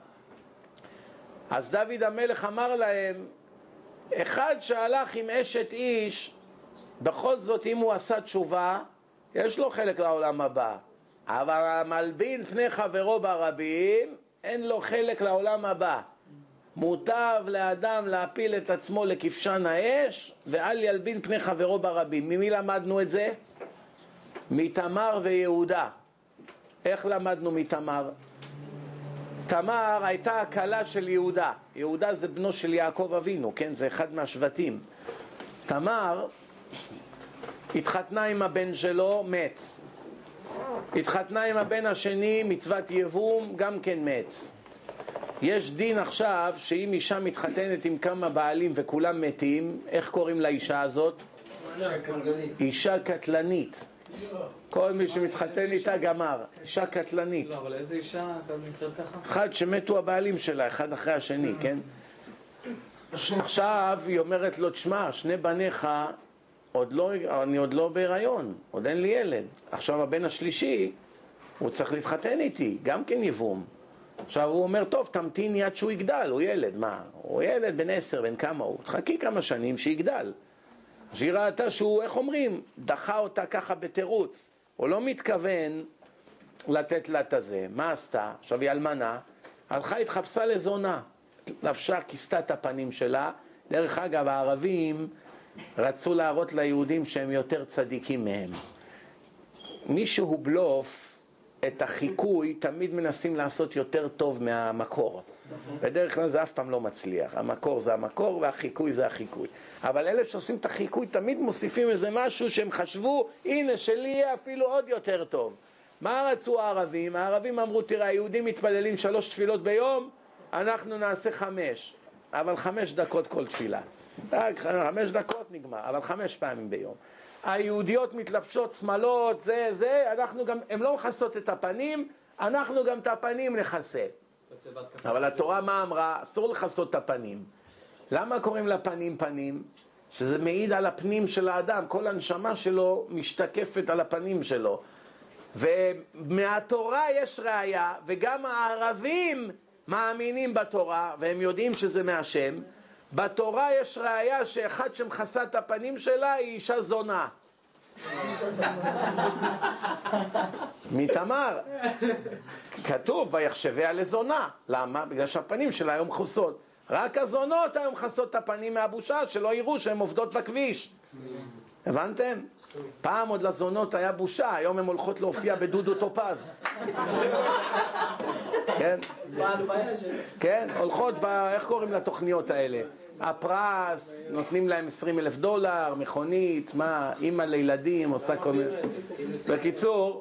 אז דוד המלך אמר להם, אחד שהלך עם אשת איש, בכל זאת אם הוא עשה תשובה, יש לו חלק לעולם הבא. אבל המלבין פני חברו ברבים, אין לו חלק לעולם הבא. מוטב לאדם להפיל את עצמו לכבשן האש, ואל ילבין פני חברו ברבים. ממי למדנו את זה? מתמר ויהודה. איך למדנו מתמר? תמר הייתה הכלה של יהודה. יהודה זה בנו של יעקב אבינו, כן? זה אחד מהשבטים. תמר התחתנה עם הבן שלו, מת. התחתנה עם הבן השני, מצוות יבום, גם כן מת. יש דין עכשיו שאם אישה מתחתנת עם כמה בעלים וכולם מתים, איך קוראים לאישה הזאת? אישה קטלנית. כל מי שמתחתן איתה גמר, אישה קטלנית. לא, אבל איזה אישה נקראת ככה? אחד שמתו הבעלים שלה, אחד אחרי השני, כן? עכשיו היא אומרת לו, תשמע, שני בניך, עוד לא, אני עוד לא בהיריון, עוד אין לי ילד. עכשיו הבן השלישי, הוא צריך להתחתן איתי, גם כן יבום. עכשיו הוא אומר, טוב, תמתיני עד שהוא יגדל, הוא ילד, מה? הוא ילד בן עשר, בן כמה הוא? תחכי כמה שנים שיגדל. אז היא ראתה שהוא, איך אומרים, דחה אותה ככה בתירוץ. הוא לא מתכוון לתת לה את הזה. מה עשתה? עכשיו היא אלמנה, הלכה התחפשה לזונה. לבשה, כיסתה את הפנים שלה. דרך אגב, הערבים רצו להראות ליהודים שהם יותר צדיקים מהם. מישהו בלוף, את החיקוי תמיד מנסים לעשות יותר טוב מהמקור. בדרך כלל זה אף פעם לא מצליח. המקור זה המקור והחיקוי זה החיקוי. אבל אלה שעושים את החיקוי תמיד מוסיפים איזה משהו שהם חשבו, הנה שלי יהיה אפילו עוד יותר טוב. מה רצו הערבים? הערבים אמרו, תראה, היהודים מתפללים שלוש תפילות ביום, אנחנו נעשה חמש. אבל חמש דקות כל תפילה. רק חמש דקות נגמר, אבל חמש פעמים ביום. היהודיות מתלבשות שמאלות, זה, זה, אנחנו גם, הם לא מכסות את הפנים, אנחנו גם את הפנים נכסה. אבל התורה מה אמרה? אסור לכסות את הפנים. למה קוראים לפנים פנים? שזה מעיד על הפנים של האדם, כל הנשמה שלו משתקפת על הפנים שלו. ומהתורה יש ראיה, וגם הערבים מאמינים בתורה, והם יודעים שזה מהשם. בתורה יש ראיה שאחד שמכסה את הפנים שלה היא אישה זונה. מתאמר. כתוב ויחשביה לזונה. למה? בגלל שהפנים שלה היו מכוסות. רק הזונות היו מכסות את הפנים מהבושה, שלא יראו שהן עובדות בכביש. הבנתם? פעם עוד לזונות היה בושה, היום הן הולכות להופיע בדודו טופז. כן? כן, הולכות ב... איך קוראים לתוכניות האלה? הפרס, נותנים להם עשרים אלף דולר, מכונית, מה, אמא לילדים, עושה כל מיני... בקיצור,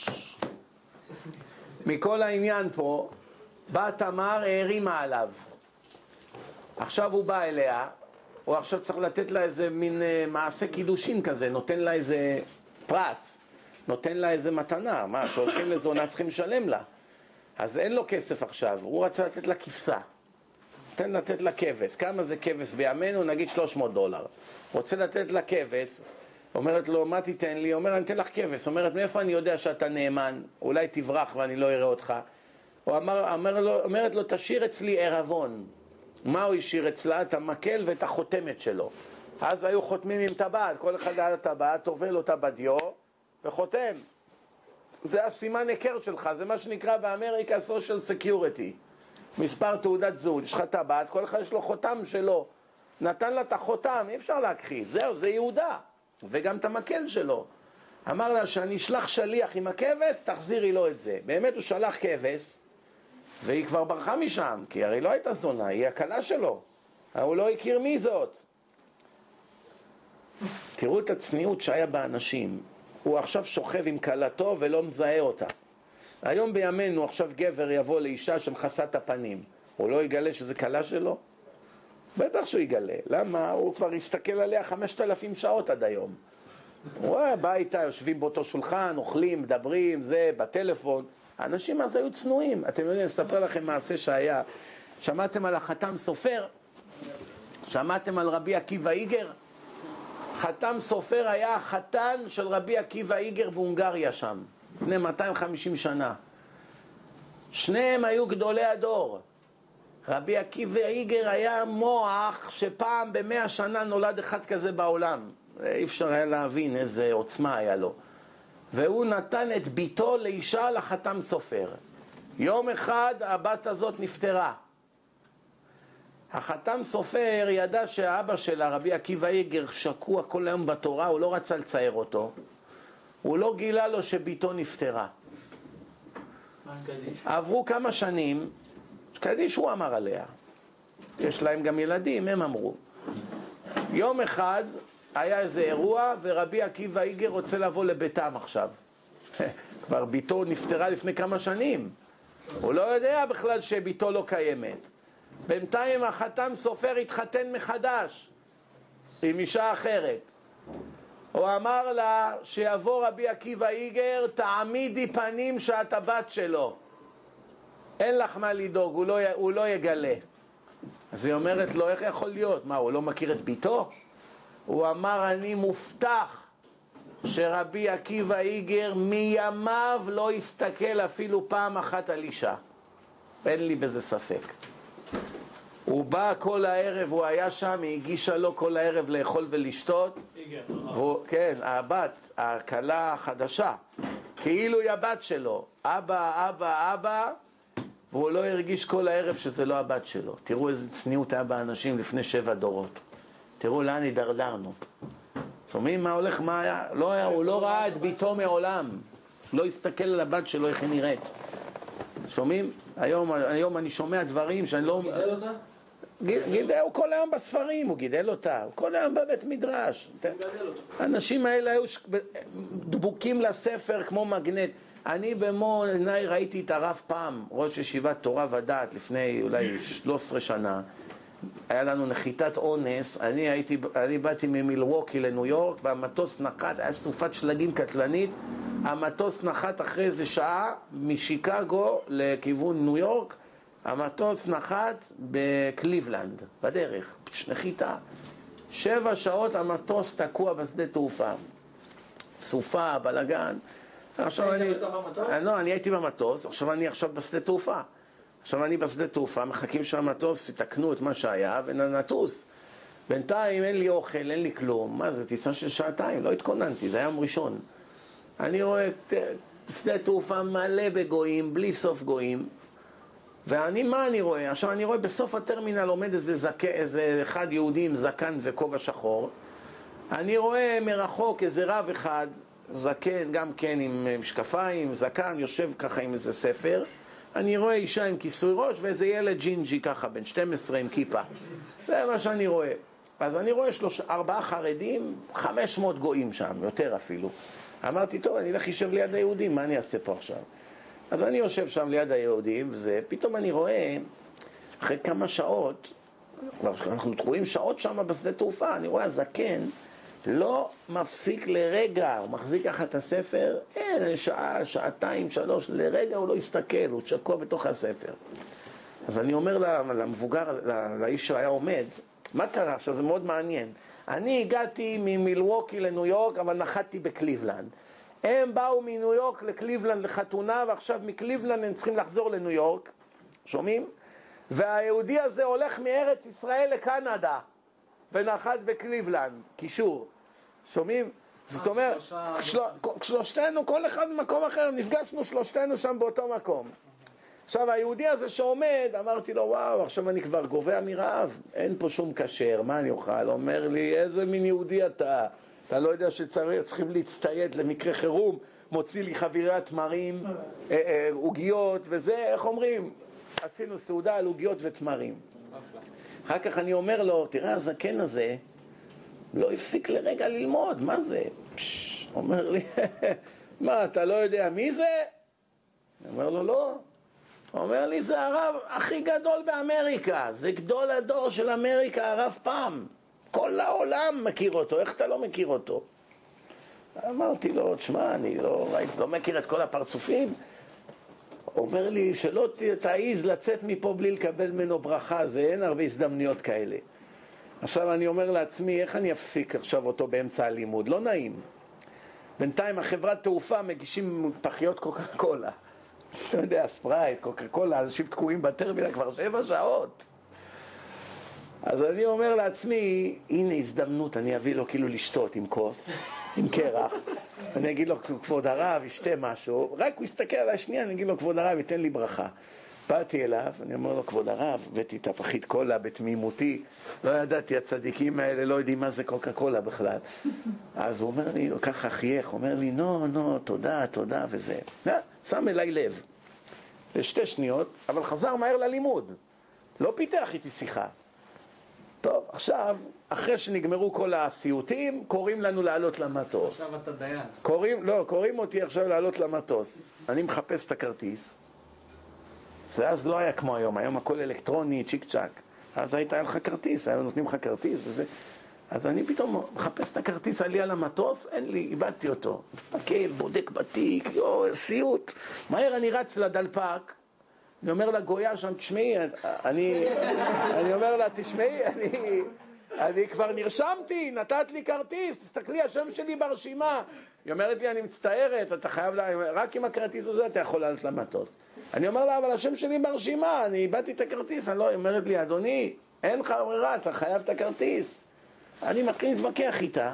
מכל העניין פה, בא תמר, הערימה עליו. עכשיו הוא בא אליה, הוא עכשיו צריך לתת לה איזה מין מעשה קידושין כזה, נותן לה איזה פרס, נותן לה איזה מתנה, מה, שהולכים לזונה צריכים לשלם לה. אז אין לו כסף עכשיו, הוא רצה לתת לה כבשה. תן לתת לה כבש. כמה זה כבש בימינו? נגיד שלוש מאות דולר. רוצה לתת לה כבש, אומרת לו, מה תיתן לי? אומר, אני אתן לך כבש. אומרת, מאיפה אני יודע שאתה נאמן? אולי תברח ואני לא אראה אותך. הוא אמר, אומר לו, אומרת לו, תשאיר אצלי ערבון. מה הוא השאיר אצלה? את המקל ואת החותמת שלו. אז היו חותמים עם טבעת, כל אחד היה טבעת, תובל אותה בדיו וחותם. זה הסימן היכר שלך, זה מה שנקרא באמריקה social security. מספר תעודת זהות, יש לך טבעת, כל אחד יש לו חותם שלו. נתן לה את החותם, אי אפשר להכחיש, זהו, זה יהודה. וגם את המקל שלו. אמר לה שאני אשלח שליח עם הכבש, תחזירי לו את זה. באמת הוא שלח כבש, והיא כבר ברחה משם, כי הרי לא הייתה זונה, היא הקלה שלו. הוא לא הכיר מי זאת. תראו את הצניעות שהיה באנשים. הוא עכשיו שוכב עם קלתו ולא מזהה אותה. היום בימינו עכשיו גבר יבוא לאישה שמכסה את הפנים. הוא לא יגלה שזה קלה שלו? בטח שהוא יגלה. למה? הוא כבר יסתכל עליה חמשת אלפים שעות עד היום. הוא רואה, בא איתה, יושבים באותו שולחן, אוכלים, מדברים, זה, בטלפון. האנשים אז היו צנועים. אתם יודעים, אספר לכם מעשה שהיה. שמעתם על החתם סופר? שמעתם על רבי עקיבא איגר? חתם סופר היה החתן של רבי עקיבא איגר בהונגריה שם, לפני מאתיים וחמישים שנה. שניהם היו גדולי הדור. רבי עקיבא איגר היה מוח שפעם במאה שנה נולד אחד כזה בעולם. אי אפשר היה להבין איזה עוצמה היה לו. והוא נתן את ביתו לאישה לחתם סופר. יום אחד הבת הזאת נפטרה. החתם סופר ידע שהאבא שלה, רבי עקיבא איגר, שקוע כל היום בתורה, הוא לא רצה לצייר אותו. הוא לא גילה לו שביתו נפטרה. עברו כמה שנים, קדיש הוא אמר עליה. יש להם גם ילדים, הם אמרו. יום אחד היה איזה אירוע, ורבי עקיבא איגר רוצה לבוא לביתם עכשיו. כבר ביתו נפטרה לפני כמה שנים. הוא לא יודע בכלל שביתו לא קיימת. בינתיים החתם סופר התחתן מחדש עם אישה אחרת. הוא אמר לה שיבוא רבי עקיבא איגר, תעמידי פנים שאת הבת שלו. אין לך מה לדאוג, הוא לא, הוא לא יגלה. אז היא אומרת לו, איך יכול להיות? מה, הוא לא מכיר את ביתו? הוא אמר, אני מובטח שרבי עקיבא איגר מימיו לא יסתכל אפילו פעם אחת על אישה. אין לי בזה ספק. הוא בא כל הערב, הוא היה שם, היא הגישה לו כל הערב לאכול ולשתות. והוא, כן, הבת, הכלה החדשה, כאילו היא הבת שלו. אבא, אבא, אבא, והוא לא הרגיש כל הערב שזה לא הבת שלו. תראו איזה צניעות היה באנשים לפני שבע דורות. תראו לאן הידרדרנו. שומעים מה הולך, מה היה? לא היה, הוא לא ראה את ביתו מעולם. לא יסתכל על הבת שלו איך היא נראית. שומעים? היום, היום אני שומע דברים שאני לא... הוא גידל אותה? גידל, הוא כל היום בספרים, הוא גידל אותה, הוא כל היום בבית מדרש. האנשים האלה היו דבוקים לספר כמו מגנט. אני במו עיניי ראיתי את הרב פעם, ראש ישיבת תורה ודעת, לפני אולי שלוש עשרה שנה. היה לנו נחיתת אונס, אני, הייתי, אני באתי ממילווקי לניו יורק, והמטוס נחת, היה סופת שלגים קטלנית, המטוס נחת אחרי איזה שעה משיקגו לכיוון ניו יורק, המטוס נחת בקליבלנד, בדרך, נחיתה. שבע שעות המטוס תקוע בשדה תעופה. סופה, בלגן. עכשיו אני... בתוך המטוס? לא, אני הייתי במטוס, עכשיו אני עכשיו בשדה תעופה. עכשיו אני בשדה תעופה, מחכים שהמטוס יתקנו את מה שהיה ונטוס. בינתיים אין לי אוכל, אין לי כלום. מה זה, טיסה של שעתיים? לא התכוננתי, זה היה יום ראשון. אני רואה את שדה תעופה מלא בגויים, בלי סוף גויים. ואני, מה אני רואה? עכשיו אני רואה בסוף הטרמינל עומד איזה, זק... איזה אחד יהודי עם זקן וכובע שחור. אני רואה מרחוק איזה רב אחד, זקן, גם כן עם משקפיים, זקן, יושב ככה עם איזה ספר. אני רואה אישה עם כיסוי ראש ואיזה ילד ג'ינג'י ככה, בן שתים עשרה עם כיפה. זה מה שאני רואה. אז אני רואה שלוש, ארבעה חרדים, חמש מאות גויים שם, יותר אפילו. אמרתי, טוב, אני אלך יושב ליד היהודים, מה אני אעשה פה עכשיו? אז אני יושב שם ליד היהודים, ופתאום אני רואה, אחרי כמה שעות, כבר אנחנו תקועים שעות שם בשדה תעופה, אני רואה הזקן, לא מפסיק לרגע, הוא מחזיק ככה את הספר, אין, שעה, שעתיים, שלוש, לרגע הוא לא יסתכל, הוא שקוע בתוך הספר. אז אני אומר למבוגר, לאיש שהיה עומד, מה קרה? עכשיו זה מאוד מעניין. אני הגעתי ממילווקי לניו יורק, אבל נחתתי בקליבלנד. הם באו מניו יורק לקליבלנד לחתונה, ועכשיו מקליבלנד הם צריכים לחזור לניו יורק, שומעים? והיהודי הזה הולך מארץ ישראל לקנדה, ונחת בקליבלנד, קישור. שומעים? זאת אומרת, שלושתנו, כל אחד במקום אחר, נפגשנו שלושתנו שם באותו מקום. עכשיו, היהודי הזה שעומד, אמרתי לו, וואו, עכשיו אני כבר גובע מרעב, אין פה שום כשר, מה אני אוכל? אומר לי, איזה מין יהודי אתה? אתה לא יודע שצריכים להצטייד למקרה חירום, מוציא לי חבירת תמרים, עוגיות וזה, איך אומרים? עשינו סעודה על עוגיות ותמרים. אחר כך אני אומר לו, תראה, הזקן הזה לא הפסיק לרגע ללמוד, מה זה? פש, אומר לי, מה, אתה לא יודע מי זה? אני אומר לו, לא. הוא אומר לי, זה הרב הכי גדול באמריקה, זה גדול הדור של אמריקה, הרב פעם. כל העולם מכיר אותו, איך אתה לא מכיר אותו? אמרתי לו, תשמע, אני לא, לא מכיר את כל הפרצופים. הוא אומר לי, שלא תעיז לצאת מפה בלי לקבל ממנו ברכה, זה אין הרבה הזדמנויות כאלה. עכשיו אני אומר לעצמי, איך אני אפסיק עכשיו אותו באמצע הלימוד? לא נעים. בינתיים החברת תעופה מגישים פחיות קוקה קולה. אתה יודע, ספרייט, קוקה קולה, אנשים תקועים בטרמינל כבר שבע שעות. אז אני אומר לעצמי, הנה הזדמנות, אני אביא לו כאילו לשתות עם כוס, עם קרח. אני אגיד לו, כבוד הרב, ישתה משהו. רק הוא יסתכל עליי שנייה, אני אגיד לו, כבוד הרב, ייתן לי ברכה. באתי אליו, אני אומר לו, כבוד הרב, הבאתי את הפחית קולה בתמימותי. לא ידעתי, הצדיקים האלה לא יודעים מה זה קוקה קולה בכלל. אז הוא אומר לי, ככה חייך, אומר לי, נו, נו, תודה, תודה, וזה. שם אליי לב. לשתי שניות, אבל חזר מהר ללימוד. לא פיתח איתי שיחה. טוב, עכשיו, אחרי שנגמרו כל הסיוטים, קוראים לנו לעלות למטוס. עכשיו אתה דיין. קוראים, לא, קוראים אותי עכשיו לעלות למטוס. אני מחפש את הכרטיס. זה אז לא היה כמו היום, היום הכל אלקטרוני, צ'יק צ'ק. אז היית היה לך כרטיס, היו נותנים לך כרטיס וזה. אז אני פתאום מחפש את הכרטיס עלי על המטוס, אין לי, איבדתי אותו. מסתכל, בודק בתיק, יו, סיוט. מהר אני רץ לדלפק, אני אומר לגויה שם, תשמעי, אני, אני אומר לה, תשמעי, אני, אני כבר נרשמתי, נתת לי כרטיס, תסתכלי, השם שלי ברשימה. היא אומרת לי, אני מצטערת, אתה חייב, לה, רק עם הכרטיס הזה אתה יכול לעלות למטוס. אני אומר לה, אבל השם שלי ברשימה, אני איבדתי את הכרטיס. אני לא, היא אומרת לי, אדוני, אין לך ברירה, אתה חייב את הכרטיס. אני מתחיל להתווכח איתה.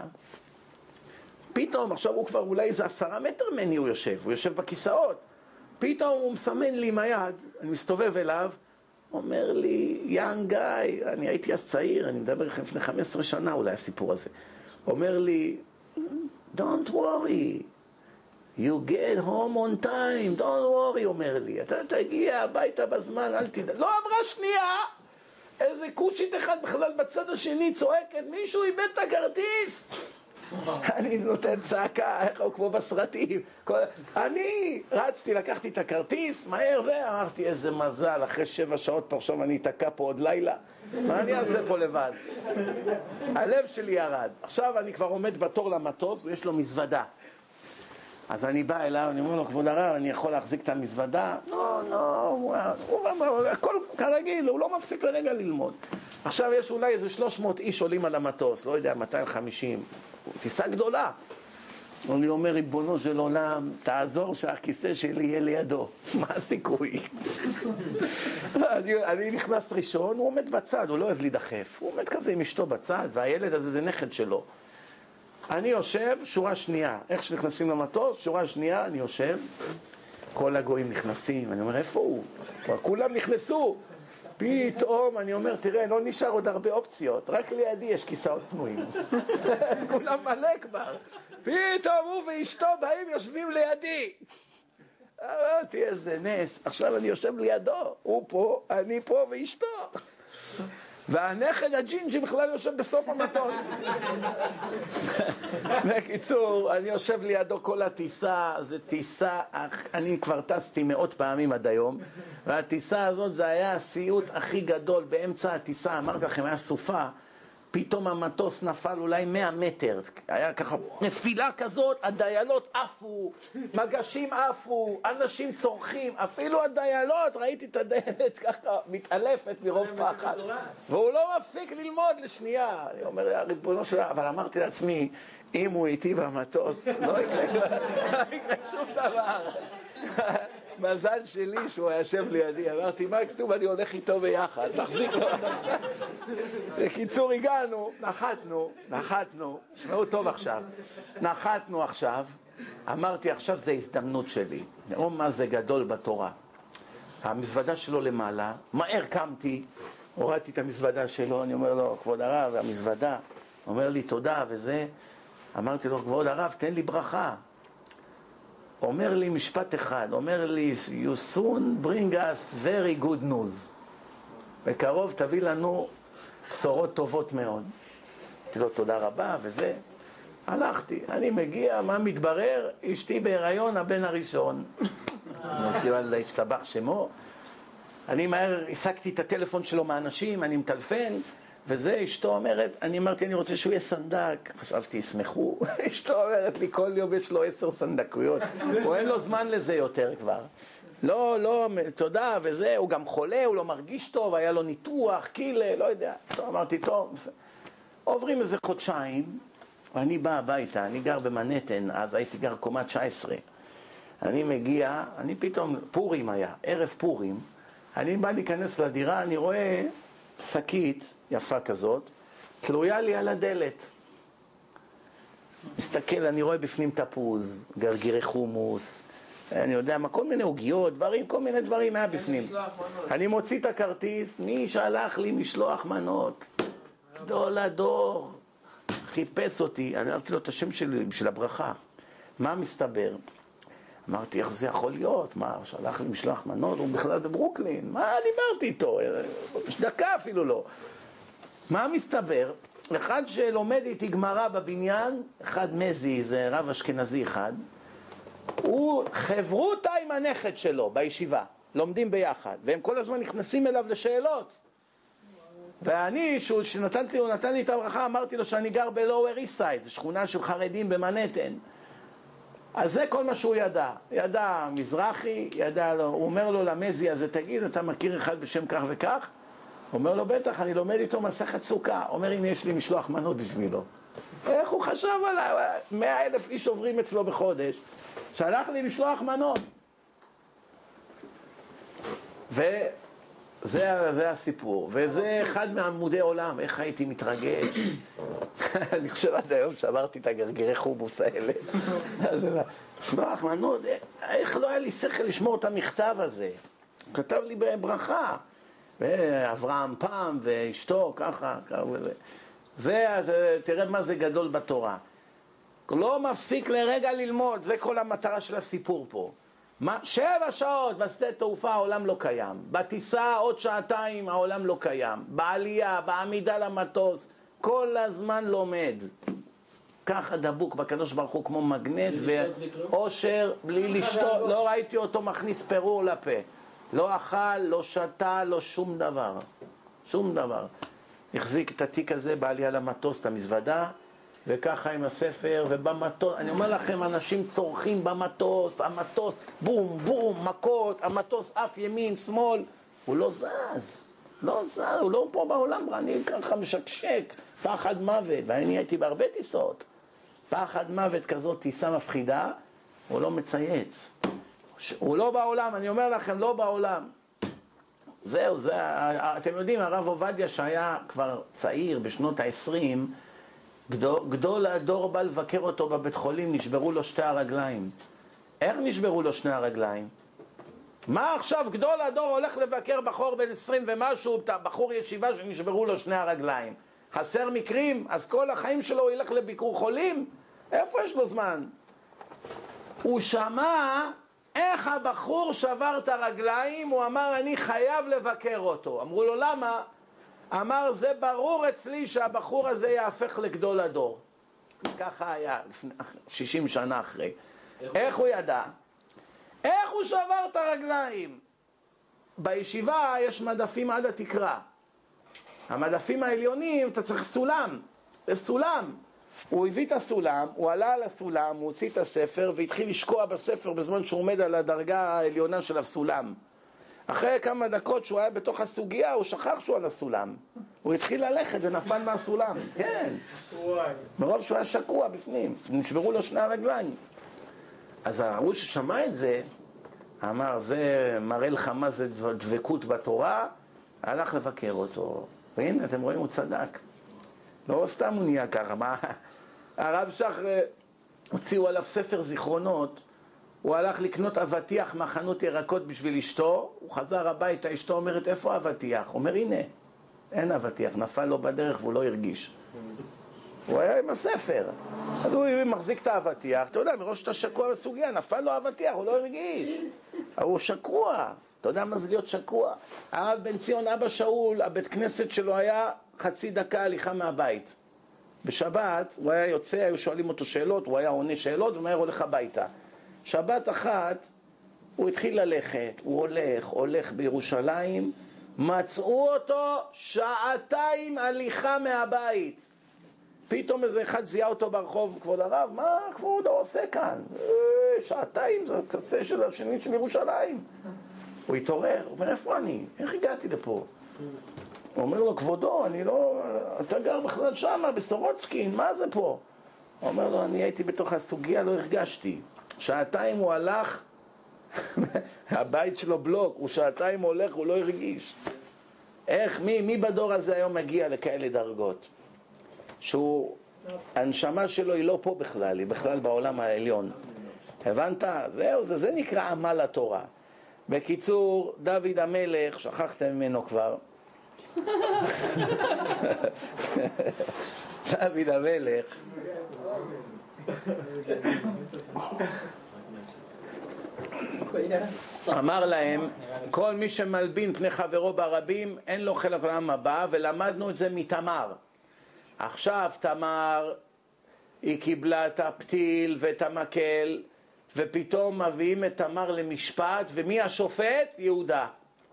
פתאום, עכשיו הוא כבר אולי איזה עשרה מטר ממני הוא יושב, הוא יושב בכיסאות. פתאום הוא מסמן לי עם היד, אני מסתובב אליו, אומר לי, יאנג גאי, אני הייתי אז צעיר, אני מדבר לכם לפני חמש עשרה שנה אולי הסיפור הזה. אומר לי, don't worry, You get home on time, don't worry, אומר לי. אתה תגיע הביתה בזמן, אל תדע. לא עברה שנייה, איזה קושית אחד בכלל בצד השני צועקת, מישהו איבד את הכרטיס. אני נותן צעקה, איך הוא כמו בסרטים. כל... אני רצתי, לקחתי את הכרטיס, מהר ואמרתי, איזה מזל, אחרי שבע שעות פרשום אני אתקע פה עוד לילה. מה אני אעשה פה לבד? הלב שלי ירד. עכשיו אני כבר עומד בתור למטוס, ויש לו מזוודה. אז אני בא אליו, אני אומר לו, כבוד הרב, אני יכול להחזיק את המזוודה? לא, לא, הוא אמר, הכל כרגיל, הוא לא מפסיק לרגע ללמוד. עכשיו יש אולי איזה שלוש מאות איש עולים על המטוס, לא יודע, מאתיים וחמישים. טיסה גדולה. אני אומר, ריבונו של עולם, תעזור שהכיסא שלי יהיה לידו. מה הסיכוי? אני, אני נכנס ראשון, הוא עומד בצד, הוא לא אוהב להידחף. הוא עומד כזה עם אשתו בצד, והילד הזה זה נכד שלו. אני יושב, שורה שנייה. איך שנכנסים למטוס, שורה שנייה, אני יושב. כל הגויים נכנסים. אני אומר, איפה הוא? כולם נכנסו. פתאום אני אומר, תראה, לא נשאר עוד הרבה אופציות, רק לידי יש כיסאות פנויים. כולם מלא כבר. פתאום הוא ואשתו באים יושבים לידי. אמרתי, איזה נס. עכשיו אני יושב לידו. הוא פה, אני פה ואשתו. והנכד הג'ינג'י בכלל יושב בסוף המטוס. בקיצור, אני יושב לידו כל הטיסה, זה טיסה, אני כבר טסתי מאות פעמים עד היום, והטיסה הזאת זה היה הסיוט הכי גדול באמצע הטיסה, אמרתי לכם, היה סופה, פתאום המטוס נפל אולי מאה מטר, היה ככה נפילה כזאת, הדיילות עפו, מגשים עפו, אנשים צורכים, אפילו הדיילות, ראיתי את הדיילת ככה מתעלפת מרוב פחד, והוא לא מפסיק ללמוד לשנייה. אני אומר, ריבונו שלה, אבל אמרתי לעצמי, אם הוא איתי במטוס, לא יקרה שום דבר. מזל שלי שהוא יושב לידי, אמרתי, מקסימום אני הולך איתו ביחד, תחזיק לו. בקיצור, הגענו, נחתנו, נחתנו, שמעו טוב עכשיו, נחתנו עכשיו, אמרתי, עכשיו זה הזדמנות שלי, נראו מה זה גדול בתורה. המזוודה שלו למעלה, מהר קמתי, הורדתי את המזוודה שלו, אני אומר לו, כבוד הרב, המזוודה, אומר לי תודה וזה, אמרתי לו, כבוד הרב, תן לי ברכה. אומר לי משפט אחד, אומר לי, you soon bring us very good news. בקרוב תביא לנו בשורות טובות מאוד. אמרתי לו, תודה רבה, וזה. הלכתי, אני מגיע, מה מתברר? אשתי בהיריון, הבן הראשון. אמרתי לו, להשתבח שמו. אני מהר השגתי את הטלפון שלו מהאנשים, אני מטלפן, וזה, אשתו אומרת, אני אמרתי, אני רוצה שהוא יהיה סנדק. חשבתי, ישמחו. אשתו אומרת לי, כל יום יש לו עשר סנדקויות. הוא אין לו זמן לזה יותר כבר. לא, לא, תודה, וזה, הוא גם חולה, הוא לא מרגיש טוב, היה לו ניתוח, קילה, לא יודע. טוב, אמרתי, טוב, עוברים איזה חודשיים, ואני בא הביתה, אני גר במנהטן, אז הייתי גר קומה תשע עשרה. אני מגיע, אני פתאום, פורים היה, ערב פורים, אני בא להיכנס לדירה, אני רואה שקית יפה כזאת, תלויה לי על הדלת. מסתכל, אני רואה בפנים תפוז, גרגירי חומוס, אני יודע מה, כל מיני עוגיות, דברים, כל מיני דברים היה בפנים. אני מוציא את הכרטיס, מי שלח לי משלוח מנות? גדול הדור. חיפש אותי, אני אמרתי לו את השם שלי בשביל הברכה. מה מסתבר? אמרתי, איך זה יכול להיות? מה, שלח לי משלוח מנות? הוא בכלל בברוקלין. מה דיברתי איתו? דקה אפילו לא. מה מסתבר? אחד שלומד איתי גמרא בבניין, אחד מזי, זה רב אשכנזי אחד, הוא חברותה עם הנכד שלו בישיבה, לומדים ביחד, והם כל הזמן נכנסים אליו לשאלות. ואני, שנתנתי, הוא נתן לי את הברכה, אמרתי לו שאני גר בלואוור איסט סייד, זו שכונה של חרדים במנהטן. אז זה כל מה שהוא ידע. ידע מזרחי, ידע לו, הוא אומר לו למזי הזה, תגיד, אתה מכיר אחד בשם כך וכך? הוא אומר לו, בטח, אני לומד איתו מסכת סוכה. אומר, הנה יש לי משלוח מנות בשבילו. איך הוא חשב עליו? מאה אלף איש עוברים אצלו בחודש. שלח לי לשלוח מנות. וזה זה הסיפור. וזה אחד מעמודי עולם, איך הייתי מתרגש. אני חושב עד היום שאמרתי את הגרגירי חומוס האלה. לשלוח מנות, איך לא היה לי שכל לשמור את המכתב הזה? הוא כתב לי בברכה. ואברהם פעם ואשתו ככה, ככה וזה. זה, תראה מה זה גדול בתורה. לא מפסיק לרגע ללמוד, זה כל המטרה של הסיפור פה. מה? שבע שעות בשדה תעופה העולם לא קיים, בטיסה עוד שעתיים העולם לא קיים, בעלייה, בעמידה למטוס, כל הזמן לומד. ככה דבוק בקדוש ברוך הוא כמו מגנט ואושר, בלי לשתות, לא ראיתי אותו מכניס פירור לפה. לא אכל, לא שתה, לא שום דבר. שום דבר. החזיק את התיק הזה בעלייה למטוס, את המזוודה, וככה עם הספר, ובמטוס, אני אומר לכם, אנשים צורכים במטוס, המטוס, בום, בום, מכות, המטוס אף ימין, שמאל, הוא לא זז, לא זז, הוא לא פה בעולם, אני ככה משקשק, פחד מוות, ואני הייתי בהרבה טיסות, פחד מוות כזאת, טיסה מפחידה, הוא לא מצייץ, הוא לא בעולם, אני אומר לכם, לא בעולם. זהו, זה, אתם יודעים, הרב עובדיה שהיה כבר צעיר בשנות ה-עשרים, גדול, גדול הדור בא לבקר אותו בבית חולים, נשברו לו שתי הרגליים. איך נשברו לו שני הרגליים? מה עכשיו גדול הדור הולך לבקר בחור בן עשרים ומשהו, בחור ישיבה שנשברו לו שני הרגליים? חסר מקרים? אז כל החיים שלו הוא ילך לביקור חולים? איפה יש לו זמן? הוא שמע איך הבחור שבר את הרגליים, הוא אמר אני חייב לבקר אותו. אמרו לו למה? אמר זה ברור אצלי שהבחור הזה יהפך לגדול הדור. ככה היה שישים שנה אחרי. איך הוא ידע? איך הוא שבר את הרגליים? בישיבה יש מדפים עד התקרה. המדפים העליונים אתה צריך סולם. זה סולם. הוא הביא את הסולם, הוא עלה על הסולם, הוא הוציא את הספר והתחיל לשקוע בספר בזמן שהוא עומד על הדרגה העליונה של הסולם. אחרי כמה דקות שהוא היה בתוך הסוגיה, הוא שכח שהוא על הסולם. הוא התחיל ללכת ונפל מהסולם. כן. מרוב שהוא היה שקוע בפנים. נשברו לו שני הרגליים. אז ההוא ששמע את זה, אמר, זה מראה לך מה זה דבקות בתורה, הלך לבקר אותו. והנה, אתם רואים, הוא צדק. לא סתם הוא נהיה ככה. מה? הרב שח הוציאו עליו ספר זיכרונות, הוא הלך לקנות אבטיח מחנות ירקות בשביל אשתו, הוא חזר הביתה, אשתו אומרת, איפה אבטיח? הוא אומר, הנה, אין אבטיח, נפל לו בדרך והוא לא הרגיש. הוא היה עם הספר. אז הוא מחזיק את האבטיח, אתה יודע, מראש שאתה שקוע בסוגיה, נפל לו אבטיח, הוא לא הרגיש. הוא שקוע, אתה יודע מה זה להיות שקוע. הרב בן ציון, אבא שאול, הבית כנסת שלו היה חצי דקה הליכה מהבית. בשבת הוא היה יוצא, היו שואלים אותו שאלות, הוא היה עונה שאלות ומהר הולך הביתה. שבת אחת הוא התחיל ללכת, הוא הולך, הולך בירושלים, מצאו אותו שעתיים הליכה מהבית. פתאום איזה אחד זיהה אותו ברחוב, כבוד הרב, מה כבודו עושה כאן? שעתיים זה קצה של השני של ירושלים. הוא התעורר, הוא אומר, איפה אני? איך הגעתי לפה? הוא אומר לו, כבודו, אני לא... אתה גר בכלל שמה, בסורוצקין, מה זה פה? הוא אומר לו, אני הייתי בתוך הסוגיה, לא הרגשתי. שעתיים הוא הלך, הבית שלו בלוק, הוא שעתיים הולך, הוא לא הרגיש. איך, מי, מי בדור הזה היום מגיע לכאלה דרגות? שהוא, הנשמה שלו היא לא פה בכלל, היא בכלל בעולם העליון. הבנת? זהו, זה, זה נקרא עמל התורה. בקיצור, דוד המלך, שכחתם ממנו כבר. דוד המלך. אמר להם, כל מי שמלבין פני חברו ברבים, אין לו חלק לעם הבא, ולמדנו את זה מתמר. עכשיו תמר, היא קיבלה את הפתיל ואת המקל, ופתאום מביאים את תמר למשפט, ומי השופט? יהודה.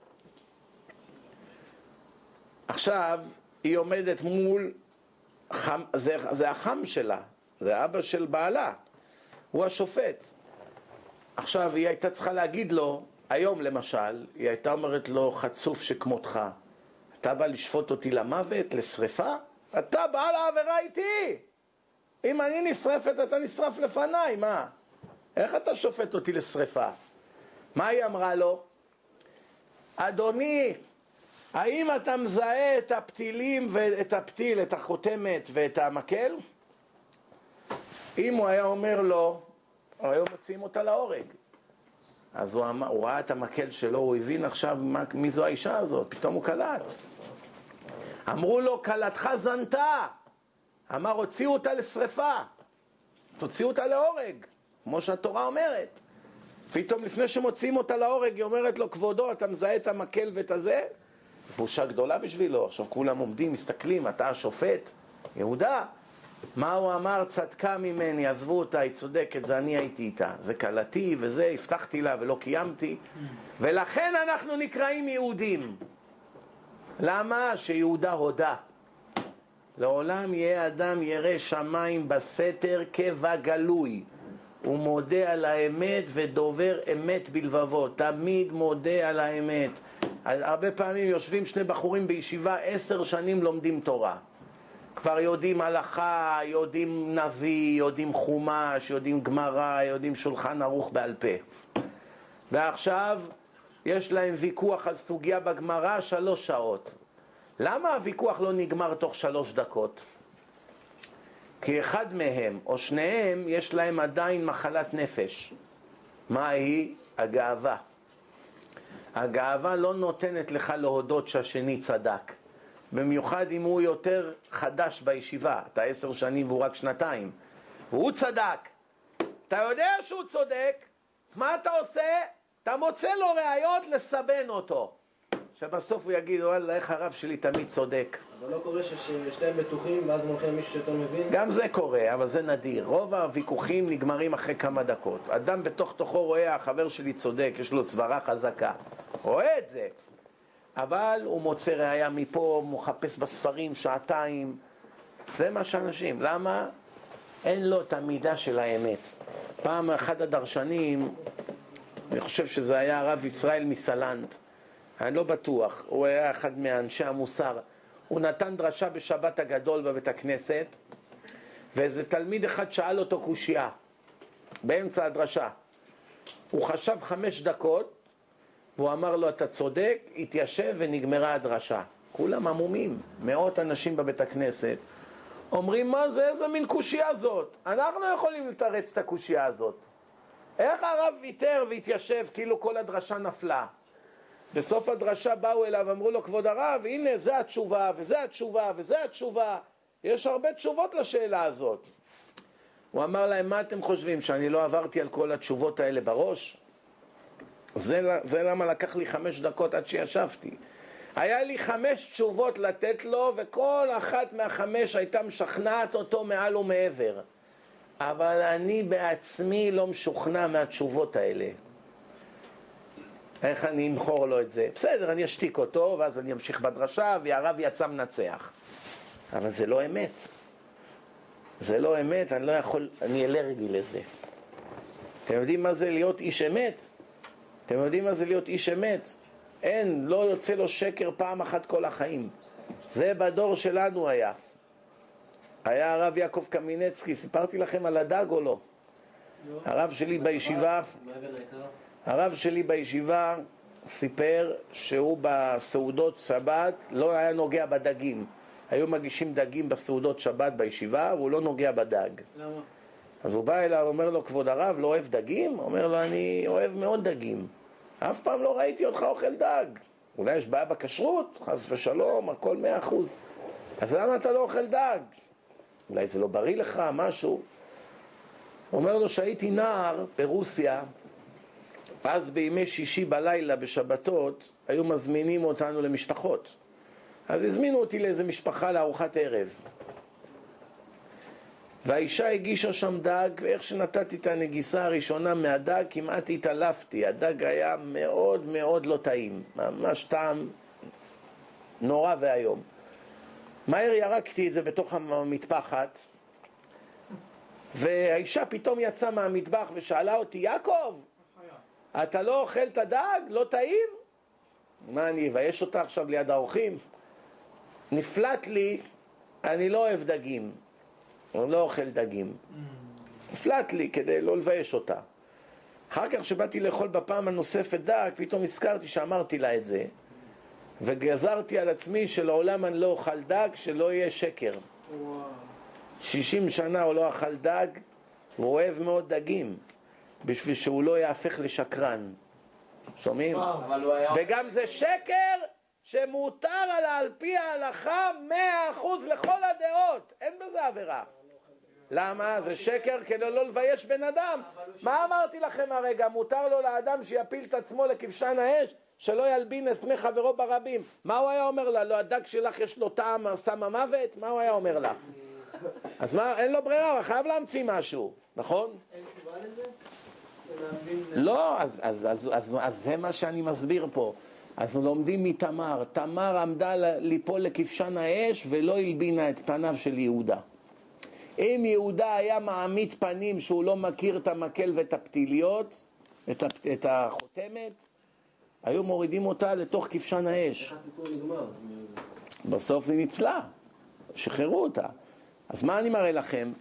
עכשיו היא עומדת מול, חם, זה, זה החם שלה, זה אבא של בעלה, הוא השופט. עכשיו היא הייתה צריכה להגיד לו, היום למשל, היא הייתה אומרת לו, חצוף שכמותך, אתה בא לשפוט אותי למוות, לשריפה? אתה בא לעבירה איתי! אם אני נשרפת, אתה נשרף לפניי, מה? איך אתה שופט אותי לשריפה? מה היא אמרה לו? אדוני, האם אתה מזהה את הפתילים ואת הפתיל, את החותמת ואת המקל? אם הוא היה אומר לו, היום מוציאים אותה להורג. אז הוא, אמר, הוא ראה את המקל שלו, הוא הבין עכשיו מה, מי זו האישה הזאת, פתאום הוא קלט. אמרו לו, קלתך זנתה. אמר, הוציאו אותה לשריפה. תוציאו אותה להורג, כמו שהתורה אומרת. פתאום לפני שמוציאים אותה להורג, היא אומרת לו, כבודו, אתה מזהה את המקל ואת הזה? בושה גדולה בשבילו. עכשיו כולם עומדים, מסתכלים, אתה השופט, יהודה. מה הוא אמר? צדקה ממני, עזבו אותה, היא צודקת, זה אני הייתי איתה. זה קלתי וזה, הבטחתי לה ולא קיימתי. ולכן אנחנו נקראים יהודים. למה? שיהודה הודה. לעולם יהיה אדם ירא שמיים בסתר כבגלוי. הוא מודה על האמת ודובר אמת בלבבו. תמיד מודה על האמת. הרבה פעמים יושבים שני בחורים בישיבה, עשר שנים לומדים תורה. כבר יודעים הלכה, יודעים נביא, יודעים חומש, יודעים גמרא, יודעים שולחן ערוך בעל פה. ועכשיו יש להם ויכוח על סוגיה בגמרא שלוש שעות. למה הוויכוח לא נגמר תוך שלוש דקות? כי אחד מהם או שניהם יש להם עדיין מחלת נפש. מה היא? הגאווה. הגאווה לא נותנת לך להודות שהשני צדק. במיוחד אם הוא יותר חדש בישיבה. אתה עשר שנים והוא רק שנתיים. והוא צדק. אתה יודע שהוא צודק. מה אתה עושה? אתה מוצא לו ראיות לסבן אותו. שבסוף הוא יגיד, וואלה, איך הרב שלי תמיד צודק. אבל לא קורה ששניהם בטוחים ואז מולכים מישהו שיותר מבין? גם זה קורה, אבל זה נדיר. רוב הוויכוחים נגמרים אחרי כמה דקות. אדם בתוך תוכו רואה, החבר שלי צודק, יש לו סברה חזקה. רואה את זה. אבל הוא מוצא ראיה מפה, הוא מחפש בספרים שעתיים. זה מה שאנשים. למה? אין לו את המידה של האמת. פעם אחד הדרשנים, אני חושב שזה היה הרב ישראל מסלנט, אני לא בטוח, הוא היה אחד מאנשי המוסר. הוא נתן דרשה בשבת הגדול בבית הכנסת, ואיזה תלמיד אחד שאל אותו קושייה, באמצע הדרשה. הוא חשב חמש דקות, והוא אמר לו, אתה צודק, התיישב ונגמרה הדרשה. כולם עמומים, מאות אנשים בבית הכנסת, אומרים, מה זה, איזה מין קושייה זאת? אנחנו יכולים לתרץ את הקושייה הזאת. איך הרב ויתר והתיישב כאילו כל הדרשה נפלה? בסוף הדרשה באו אליו, אמרו לו, כבוד הרב, הנה, זה התשובה, וזה התשובה, וזה התשובה. יש הרבה תשובות לשאלה הזאת. הוא אמר להם, מה אתם חושבים, שאני לא עברתי על כל התשובות האלה בראש? זה, זה למה לקח לי חמש דקות עד שישבתי. היה לי חמש תשובות לתת לו, וכל אחת מהחמש הייתה משכנעת אותו מעל ומעבר. אבל אני בעצמי לא משוכנע מהתשובות האלה. איך אני אמחור לו את זה? בסדר, אני אשתיק אותו, ואז אני אמשיך בדרשה, והרב יצא מנצח. אבל זה לא אמת. זה לא אמת, אני לא יכול, אני אלרגי לזה. אתם יודעים מה זה להיות איש אמת? אתם יודעים מה זה להיות איש אמת? אין, לא יוצא לו שקר פעם אחת כל החיים. זה בדור שלנו היה. היה הרב יעקב קמינצקי, סיפרתי לכם על הדג או לא? הרב שלי בישיבה, הרב שלי בישיבה סיפר שהוא בסעודות שבת לא היה נוגע בדגים. היו מגישים דגים בסעודות שבת בישיבה, והוא לא נוגע בדג. למה? אז הוא בא אליו, אומר לו, כבוד הרב, לא אוהב דגים? אומר לו, אני אוהב מאוד דגים. אף פעם לא ראיתי אותך אוכל דג. אולי יש בעיה בכשרות, חס ושלום, הכל מאה אחוז. אז למה אתה לא אוכל דג? אולי זה לא בריא לך, משהו. הוא אומר לו, שהייתי נער ברוסיה, אז בימי שישי בלילה בשבתות, היו מזמינים אותנו למשפחות. אז הזמינו אותי לאיזה משפחה לארוחת ערב. והאישה הגישה שם דג, ואיך שנתתי את הנגיסה הראשונה מהדג, כמעט התעלפתי. הדג היה מאוד מאוד לא טעים. ממש טעם נורא והיום. מהר ירקתי את זה בתוך המטפחת, והאישה פתאום יצאה מהמטבח ושאלה אותי, יעקב, אתה לא אוכל את הדג? לא טעים? מה, אני אבייש אותה עכשיו ליד האורחים? נפלט לי, אני לא אוהב דגים. אני לא אוכל דגים. נפלט לי כדי לא לבייש אותה. אחר כך שבאתי לאכול בפעם הנוספת דג, פתאום הזכרתי שאמרתי לה את זה. וגזרתי על עצמי שלעולם אני לא אוכל דג, שלא יהיה שקר. שישים שנה הוא לא אכל דג, הוא אוהב מאוד דגים, בשביל שהוא לא יהפך לשקרן. שומעים? וגם זה שקר שמותר על, על פי ההלכה מאה אחוז לכל הדעות. אין בזה עבירה. למה? זה שקר כדי לא לבייש בן אדם. מה אמרתי לכם הרגע? מותר לו לאדם שיפיל את עצמו לכבשן האש, שלא ילבין את פני חברו ברבים. מה הוא היה אומר לה? לא, הדג שלך יש לו טעם סם המוות? מה הוא היה אומר לך? אז מה, אין לו ברירה, הוא חייב להמציא משהו, נכון? אין תשובה לזה? לא, אז, אז, אז, אז, אז זה מה שאני מסביר פה. אז לומדים מתמר. תמר עמדה ליפול לכבשן האש ולא הלבינה את פניו של יהודה. אם יהודה היה מעמיד פנים שהוא לא מכיר את המקל ואת הפתיליות, את, את החותמת, היו מורידים אותה לתוך כבשן האש. איך הסיפור נגמר? בסוף היא ניצלה, שחררו אותה. אז מה אני מראה לכם?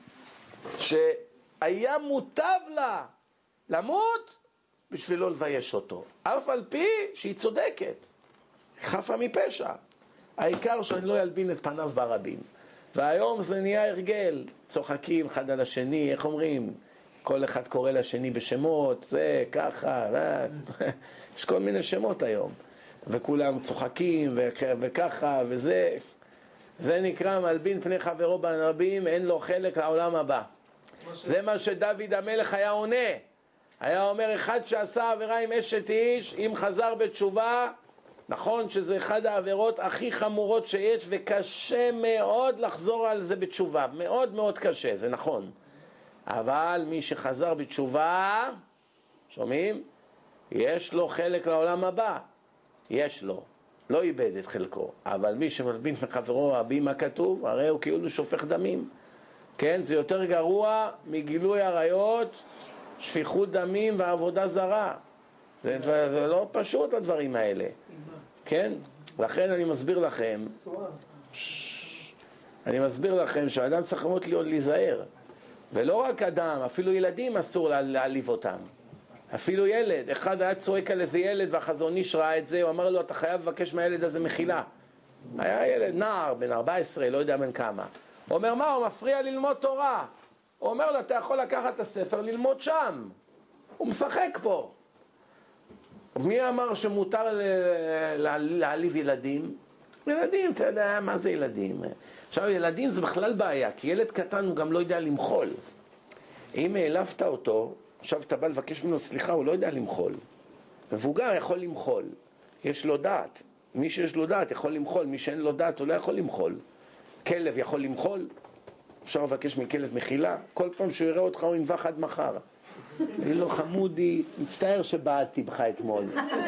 שהיה מוטב לה למות בשביל לא לבייש אותו, אף על פי שהיא צודקת, חפה מפשע. העיקר שאני לא ילבין את פניו ברבים. והיום זה נהיה הרגל, צוחקים אחד על השני, איך אומרים? כל אחד קורא לשני בשמות, זה, ככה, יש כל מיני שמות היום. וכולם צוחקים וככה וזה. זה נקרא מלבין פני חברו ברבים, אין לו חלק לעולם הבא. זה מה שדוד המלך היה עונה. היה אומר, אחד שעשה עבירה עם אשת איש, אם חזר בתשובה, נכון שזה אחד העבירות הכי חמורות שיש, וקשה מאוד לחזור על זה בתשובה, מאוד מאוד קשה, זה נכון. אבל מי שחזר בתשובה, שומעים? יש לו חלק לעולם הבא, יש לו, לא איבד את חלקו. אבל מי שמלבין מחברו רבים הכתוב, הרי הוא כאילו שופך דמים. כן, זה יותר גרוע מגילוי עריות, שפיכות דמים ועבודה זרה. זה, זה לא פשוט הדברים האלה. כן? לכן אני מסביר לכם, ש... אני מסביר לכם שהאדם צריך מאוד להיות להיזהר. ולא רק אדם, אפילו ילדים אסור להעליב אותם. אפילו ילד, אחד היה צועק על איזה ילד והחזון איש ראה את זה, הוא אמר לו, אתה חייב לבקש מהילד הזה מחילה. היה ילד, נער, בן ארבע עשרה, לא יודע בן כמה. הוא אומר, מה, הוא מפריע ללמוד תורה. הוא אומר לו, אתה יכול לקחת את הספר, ללמוד שם. הוא משחק פה. מי אמר שמותר להעליב ילדים? ילדים, אתה יודע, מה זה ילדים? עכשיו, ילדים זה בכלל בעיה, כי ילד קטן הוא גם לא יודע למחול. אם העלבת אותו, עכשיו אתה בא לבקש ממנו סליחה, הוא לא יודע למחול. מבוגר יכול למחול, יש לו דעת. מי שיש לו דעת יכול למחול, מי שאין לו דעת הוא לא יכול למחול. כלב יכול למחול, אפשר לבקש מכלב מחילה, כל פעם שהוא יראה אותך הוא ינבח עד מחר. אני לא חמודי, מצטער שבעדתי בך אתמול.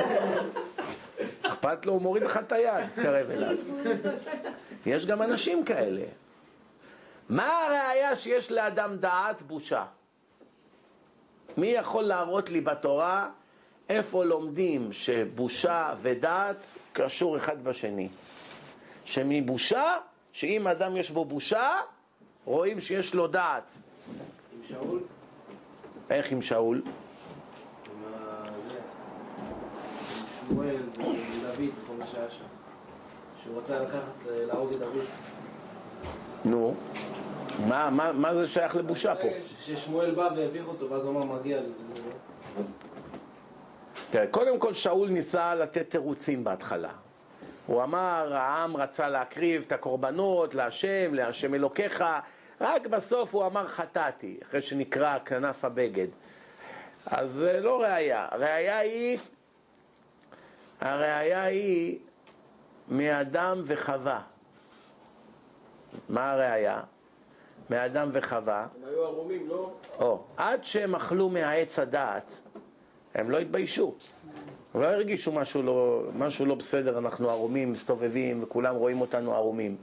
אכפת לו, הוא מוריד לך את היד, תקרב אליו. יש גם אנשים כאלה. מה הראיה שיש לאדם דעת? בושה. מי יכול להראות לי בתורה איפה לומדים שבושה ודעת קשור אחד בשני? שמבושה, שאם אדם יש בו בושה, רואים שיש לו דעת. עם שאול? איך עם שאול? עם זה, עם שמואל ודוד וכל מה שהיה שם. שהוא רצה לקחת, להרוג את דוד. נו, מה, מה, מה זה שייך לבושה פה? ששמואל בא והביך אותו, ואז הוא אמר, מגיע לי. תראה, קודם כל שאול ניסה לתת תירוצים בהתחלה. הוא אמר, העם רצה להקריב את הקורבנות להשם, להשם אלוקיך, רק בסוף הוא אמר חטאתי, אחרי שנקרא כנף הבגד. אז זה לא ראיה. הראיה היא, הראיה היא מאדם וחווה. מה הראיה? מאדם וחווה. הם היו ערומים, לא? או, עד שהם אכלו מהעץ הדעת, הם לא התביישו. לא הרגישו משהו לא, משהו לא בסדר, אנחנו ערומים, מסתובבים, וכולם רואים אותנו ערומים.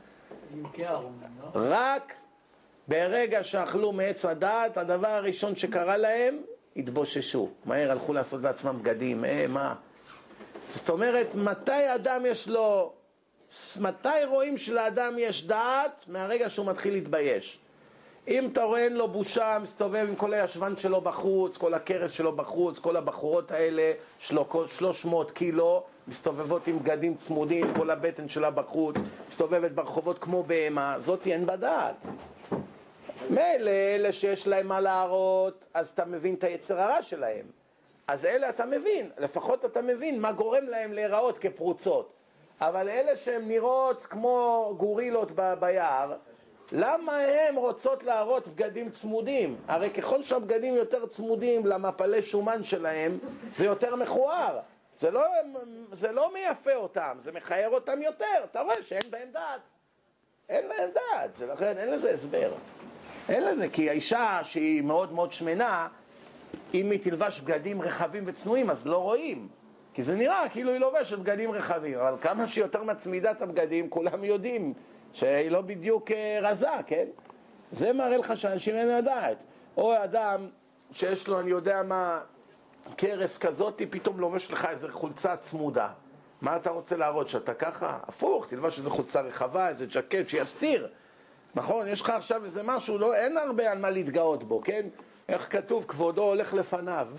רק ברגע שאכלו מעץ הדעת, הדבר הראשון שקרה להם, התבוששו. מהר הלכו לעשות בעצמם בגדים, אה, מה? זאת אומרת, מתי אדם יש לו, מתי רואים שלאדם יש דעת? מהרגע שהוא מתחיל להתבייש. אם אתה רואה אין לו בושה, מסתובב עם כל הישבן שלו בחוץ, כל הכרס שלו בחוץ, כל הבחורות האלה, שלוש מאות קילו, מסתובבות עם בגדים צמודים, כל הבטן שלה בחוץ, מסתובבת ברחובות כמו בהמה, זאת אין בדעת. מילא אלה שיש להם מה להראות, אז אתה מבין את היצר הרע שלהם. אז אלה אתה מבין, לפחות אתה מבין מה גורם להם להיראות כפרוצות. אבל אלה שהן נראות כמו גורילות ב- ביער, למה הן רוצות להראות בגדים צמודים? הרי ככל שהבגדים יותר צמודים למפלי שומן שלהם, זה יותר מכוער. זה לא, זה לא מייפה אותם, זה מחייר אותם יותר. אתה רואה שאין בהם דעת. אין להם דעת, זה לכן אין לזה הסבר. אין לזה, כי האישה שהיא מאוד מאוד שמנה, אם היא תלבש בגדים רחבים וצנועים, אז לא רואים. כי זה נראה כאילו היא לובשת בגדים רחבים, אבל כמה שהיא יותר מצמידה את הבגדים, כולם יודעים שהיא לא בדיוק רזה, כן? זה מראה לך שאנשים אין לדעת. או אדם שיש לו, אני יודע מה, קרס כזאת, פתאום לובש לך איזו חולצה צמודה. מה אתה רוצה להראות? שאתה ככה? הפוך, תלבש איזו חולצה רחבה, איזה ג'קט שיסתיר. נכון? יש לך עכשיו איזה משהו, לא, אין הרבה על מה להתגאות בו, כן? איך כתוב? כבודו הולך לפניו.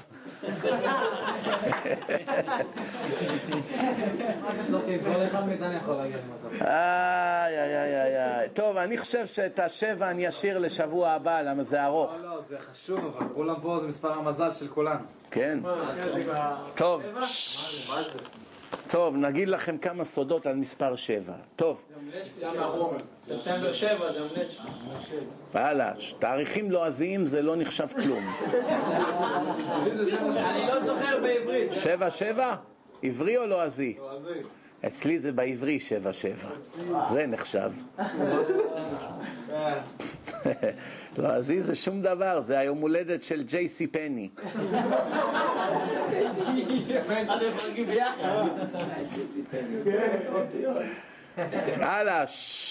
איי, איי, איי, איי. טוב, אני חושב שאת השבע אני אשאיר לשבוע הבא, למה זה ארוך. לא, לא, זה חשוב, אבל כולם פה זה מספר המזל של כולנו. כן. טוב. טוב, נגיד לכם כמה סודות על מספר שבע. טוב. ספטמבר שבע, זה עומד שם. פעלה, תאריכים לועזיים זה לא נחשב כלום. אני לא זוכר בעברית. שבע שבע? עברי או לועזי? אצלי זה בעברי שבע שבע. זה נחשב. לועזי זה שום דבר, זה היום הולדת של ג'יי סי פני. הלאה.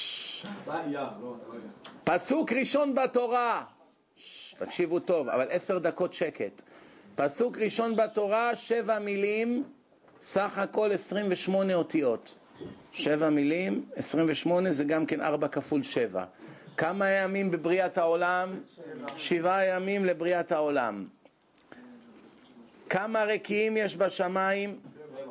פסוק ראשון בתורה, תקשיבו טוב, אבל עשר דקות שקט. פסוק ראשון בתורה, שבע מילים, סך הכל עשרים ושמונה אותיות. שבע מילים, עשרים ושמונה זה גם כן ארבע כפול שבע. כמה ימים בבריאת העולם? שבעה ימים לבריאת העולם. כמה רקיעים יש בשמיים?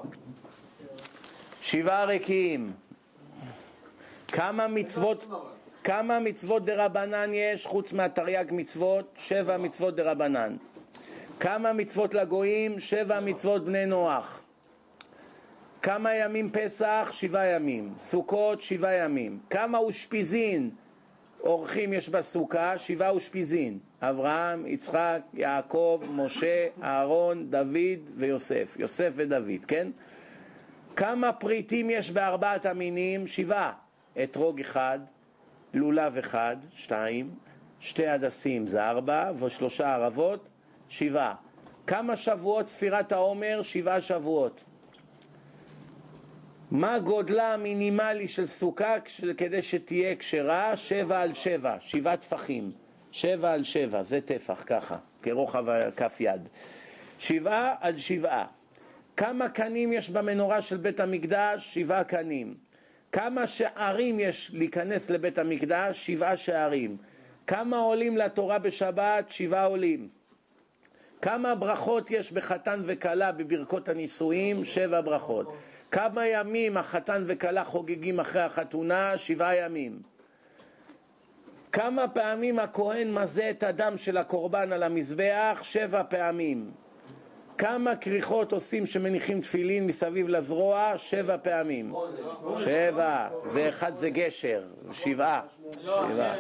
שבעה רקיעים. כמה מצוות, כמה מצוות דרבנן יש חוץ מהתרי"ג מצוות? שבע מצוות דרבנן. כמה מצוות לגויים? שבע מצוות בני נוח. כמה ימים פסח? שבעה ימים. סוכות? שבעה ימים. כמה אושפיזין אורחים יש בסוכה? שבעה אושפיזין. אברהם, יצחק, יעקב, משה, אהרון, דוד ויוסף. יוסף ודוד, כן? כמה פריטים יש בארבעת המינים? שבעה. אתרוג אחד, לולב אחד, שתיים, שתי הדסים זה ארבע, ושלושה ערבות, שבעה. כמה שבועות ספירת העומר? שבעה שבועות. מה גודלה המינימלי של סוכה כדי שתהיה כשרה? שבע על שבע, שבעה טפחים. שבע על שבע, זה טפח ככה, כרוחב כף יד. שבעה על שבעה. כמה קנים יש במנורה של בית המקדש? שבעה קנים. כמה שערים יש להיכנס לבית המקדש? שבעה שערים. כמה עולים לתורה בשבת? שבעה עולים. כמה ברכות יש בחתן וכלה בברכות הנישואים? שבע ברכות. כמה ימים החתן וכלה חוגגים אחרי החתונה? שבעה ימים. כמה פעמים הכהן מזה את הדם של הקורבן על המזבח? שבע פעמים. כמה קריחות עושים שמניחים תפילין מסביב לזרוע? שבע פעמים. שבע. זה אחד זה גשר. שבעה. שבעה.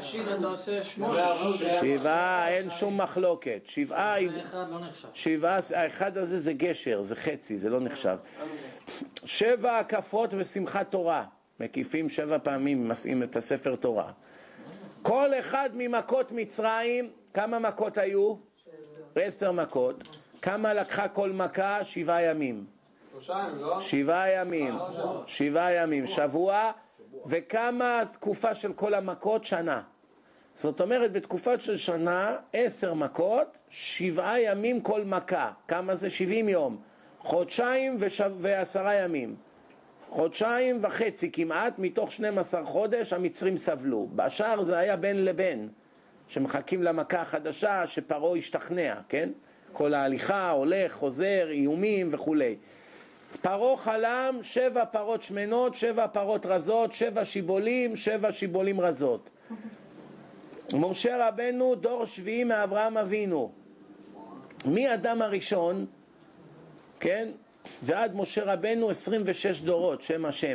שבעה, אין שום מחלוקת. שבעה, שבעה, האחד הזה זה גשר, זה חצי, זה לא נחשב. שבע הקפות בשמחת תורה. מקיפים שבע פעמים, מסעים את הספר תורה. כל אחד ממכות מצרים, כמה מכות היו? עשר מכות. כמה לקחה כל מכה? שבעה ימים. שבעה ימים. שבעה ימים. שבוע. וכמה תקופה של כל המכות? שנה. זאת אומרת, בתקופה של שנה, עשר מכות, שבעה ימים כל מכה. כמה זה? שבעים יום. חודשיים ושב... ועשרה ימים. חודשיים וחצי כמעט, מתוך שנים עשר חודש המצרים סבלו. בשאר זה היה בין לבין, שמחכים למכה החדשה, שפרעה ישתכנע, כן? כל ההליכה, הולך, חוזר, איומים וכו'. פרעה חלם שבע פרות שמנות, שבע פרות רזות, שבע שיבולים, שבע שיבולים רזות. משה רבנו דור שביעי מאברהם אבינו. מי אדם הראשון, כן? ועד משה רבנו עשרים ושש דורות, שם השם.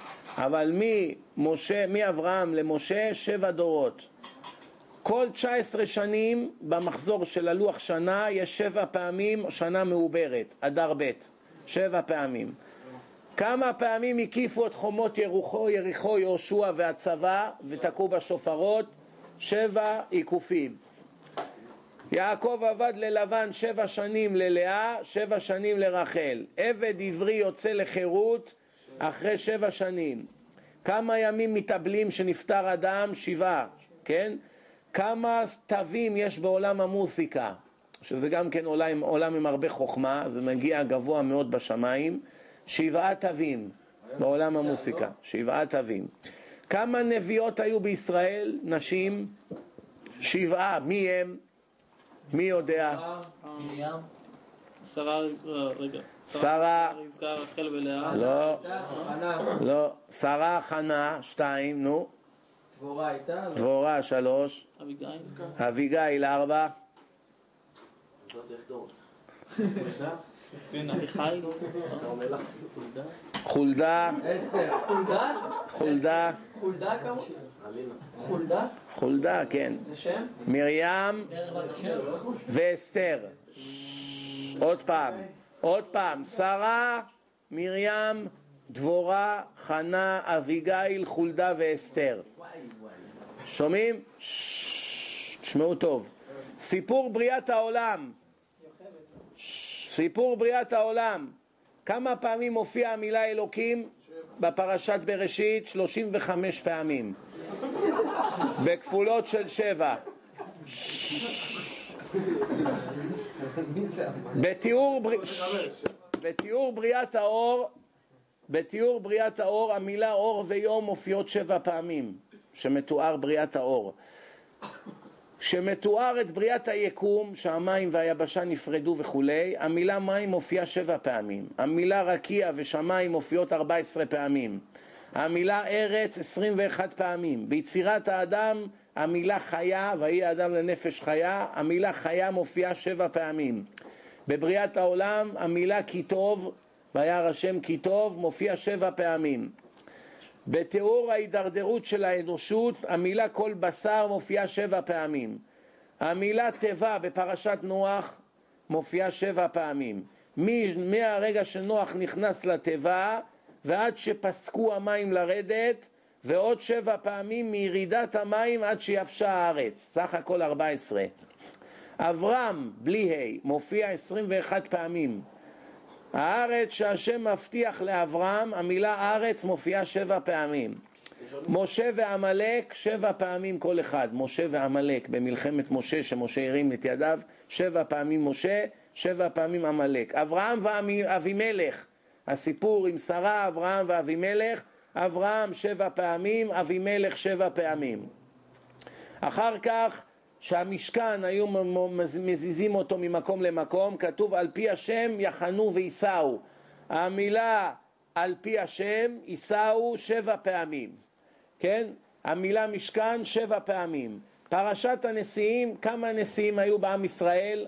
אבל ממשה, מאברהם למשה שבע דורות. כל תשע עשרה שנים במחזור של הלוח שנה יש שבע פעמים שנה מעוברת, אדר ב', שבע פעמים. כמה פעמים הקיפו את חומות יריחו, יריחו יהושע והצבא ותקעו בשופרות? שבע עיקופים. יעקב עבד ללבן שבע שנים ללאה, שבע שנים לרחל. עבד עברי יוצא לחירות אחרי שבע שנים. כמה ימים מתאבלים שנפטר אדם? שבעה, כן? כמה תווים יש בעולם המוסיקה, שזה גם כן עולם, עולם עם הרבה חוכמה, זה מגיע גבוה מאוד בשמיים. שבעה תווים בעולם המוסיקה, שבעה תווים. כמה נביאות היו בישראל, נשים? שבעה. מי הם? מי יודע? מרים, שרה, רגע. שרה, רבקה, רחל ולאה. לא, חנה. לא. שרה, חנה, שתיים, נו. דבורה הייתה. דבורה, שלוש. אביגיל. אביגיל, ארבע. זאת איך דור. אביחי. חולדה, אסתר. חולדה? חולדה, חולדה כמה? חולדה? חולדה, כן. זה שם? מרים ואסתר. עוד פעם, עוד פעם. שרה, מרים, דבורה, חנה, אביגיל, חולדה ואסתר. שומעים? תשמעו טוב. סיפור בריאת העולם. סיפור בריאת העולם. כמה פעמים מופיעה המילה אלוקים בפרשת בראשית? שלושים וחמש פעמים. בכפולות של שבע. בתיאור, בר... בתיאור בריאת האור, בתיאור בריאת האור, המילה אור ויום מופיעות שבע פעמים, שמתואר בריאת האור. שמתואר את בריאת היקום, שהמים והיבשה נפרדו וכולי, המילה מים מופיעה שבע פעמים. המילה רקיע ושמיים מופיעות ארבע עשרה פעמים. המילה ארץ עשרים ואחת פעמים. ביצירת האדם המילה חיה, ויהי האדם לנפש חיה, המילה חיה מופיעה שבע פעמים. בבריאת העולם המילה כי טוב, וירא השם כי טוב, מופיע שבע פעמים. בתיאור ההידרדרות של האנושות המילה כל בשר מופיעה שבע פעמים. המילה טבע בפרשת נוח מופיעה שבע פעמים. מהרגע שנוח נכנס לטבע ועד שפסקו המים לרדת, ועוד שבע פעמים מירידת המים עד שיבשה הארץ, סך הכל ארבע עשרה. אברהם בלי ה' מופיע עשרים ואחת פעמים. הארץ שהשם מבטיח לאברהם, המילה ארץ מופיעה שבע פעמים. משה ועמלק שבע פעמים כל אחד. משה ועמלק במלחמת משה, שמשה הרים את ידיו, שבע פעמים משה, שבע פעמים עמלק. אברהם ואבימלך, הסיפור עם שרה, אברהם ואבימלך, אברהם שבע פעמים, אבימלך שבע פעמים. אחר כך שהמשכן היו מזיזים אותו ממקום למקום, כתוב על פי השם יחנו ויסעו. המילה על פי השם ייסעו שבע פעמים, כן? המילה משכן שבע פעמים. פרשת הנשיאים, כמה נשיאים היו בעם ישראל?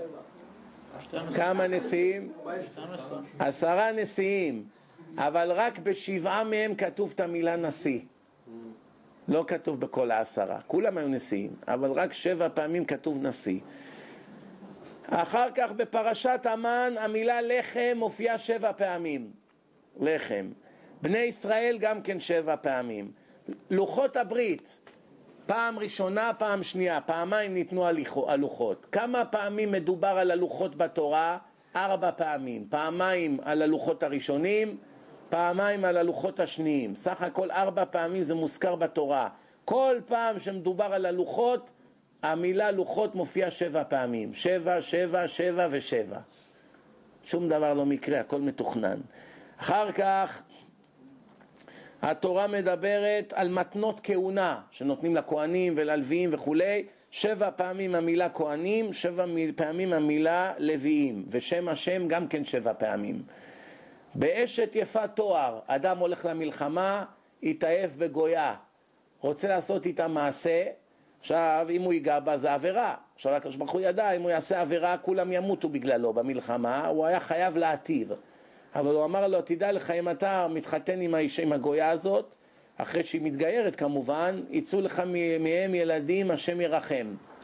כמה נשיאים? עשרה נשיאים, אבל רק בשבעה מהם כתוב את המילה נשיא. לא כתוב בכל העשרה, כולם היו נשיאים, אבל רק שבע פעמים כתוב נשיא. אחר כך בפרשת המן המילה לחם מופיעה שבע פעמים. לחם. בני ישראל גם כן שבע פעמים. לוחות הברית, פעם ראשונה, פעם שנייה, פעמיים ניתנו הלוחות. כמה פעמים מדובר על הלוחות בתורה? ארבע פעמים. פעמיים על הלוחות הראשונים, פעמיים על הלוחות השניים. סך הכל ארבע פעמים זה מוזכר בתורה. כל פעם שמדובר על הלוחות, המילה לוחות מופיעה שבע פעמים. שבע, שבע, שבע ושבע. שום דבר לא מקרה, הכל מתוכנן. אחר כך התורה מדברת על מתנות כהונה שנותנים לכהנים וללוויים וכולי. שבע פעמים המילה כהנים, שבע פעמים המילה לוויים, ושם השם גם כן שבע פעמים. באשת יפת תואר, אדם הולך למלחמה, התאהב בגויה, רוצה לעשות איתה מעשה. עכשיו אם הוא ייגע בה זה עבירה. עכשיו הקדוש ברוך הוא ידע, אם הוא יעשה עבירה כולם ימותו בגללו במלחמה, הוא היה חייב להתיר. אבל הוא אמר לו, תדע לך, אם אתה מתחתן עם האישה, עם הגויה הזאת, אחרי שהיא מתגיירת כמובן, יצאו לך מהם ילדים, השם ירחם.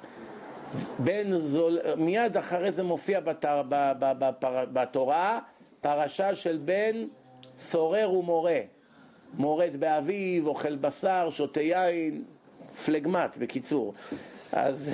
בן זול, מיד אחרי זה מופיע בתר, ב, ב, ב, ב, בתורה, פרשה של בן סורר ומורה. מורד באביב, אוכל בשר, שותה יין, פלגמט בקיצור. אז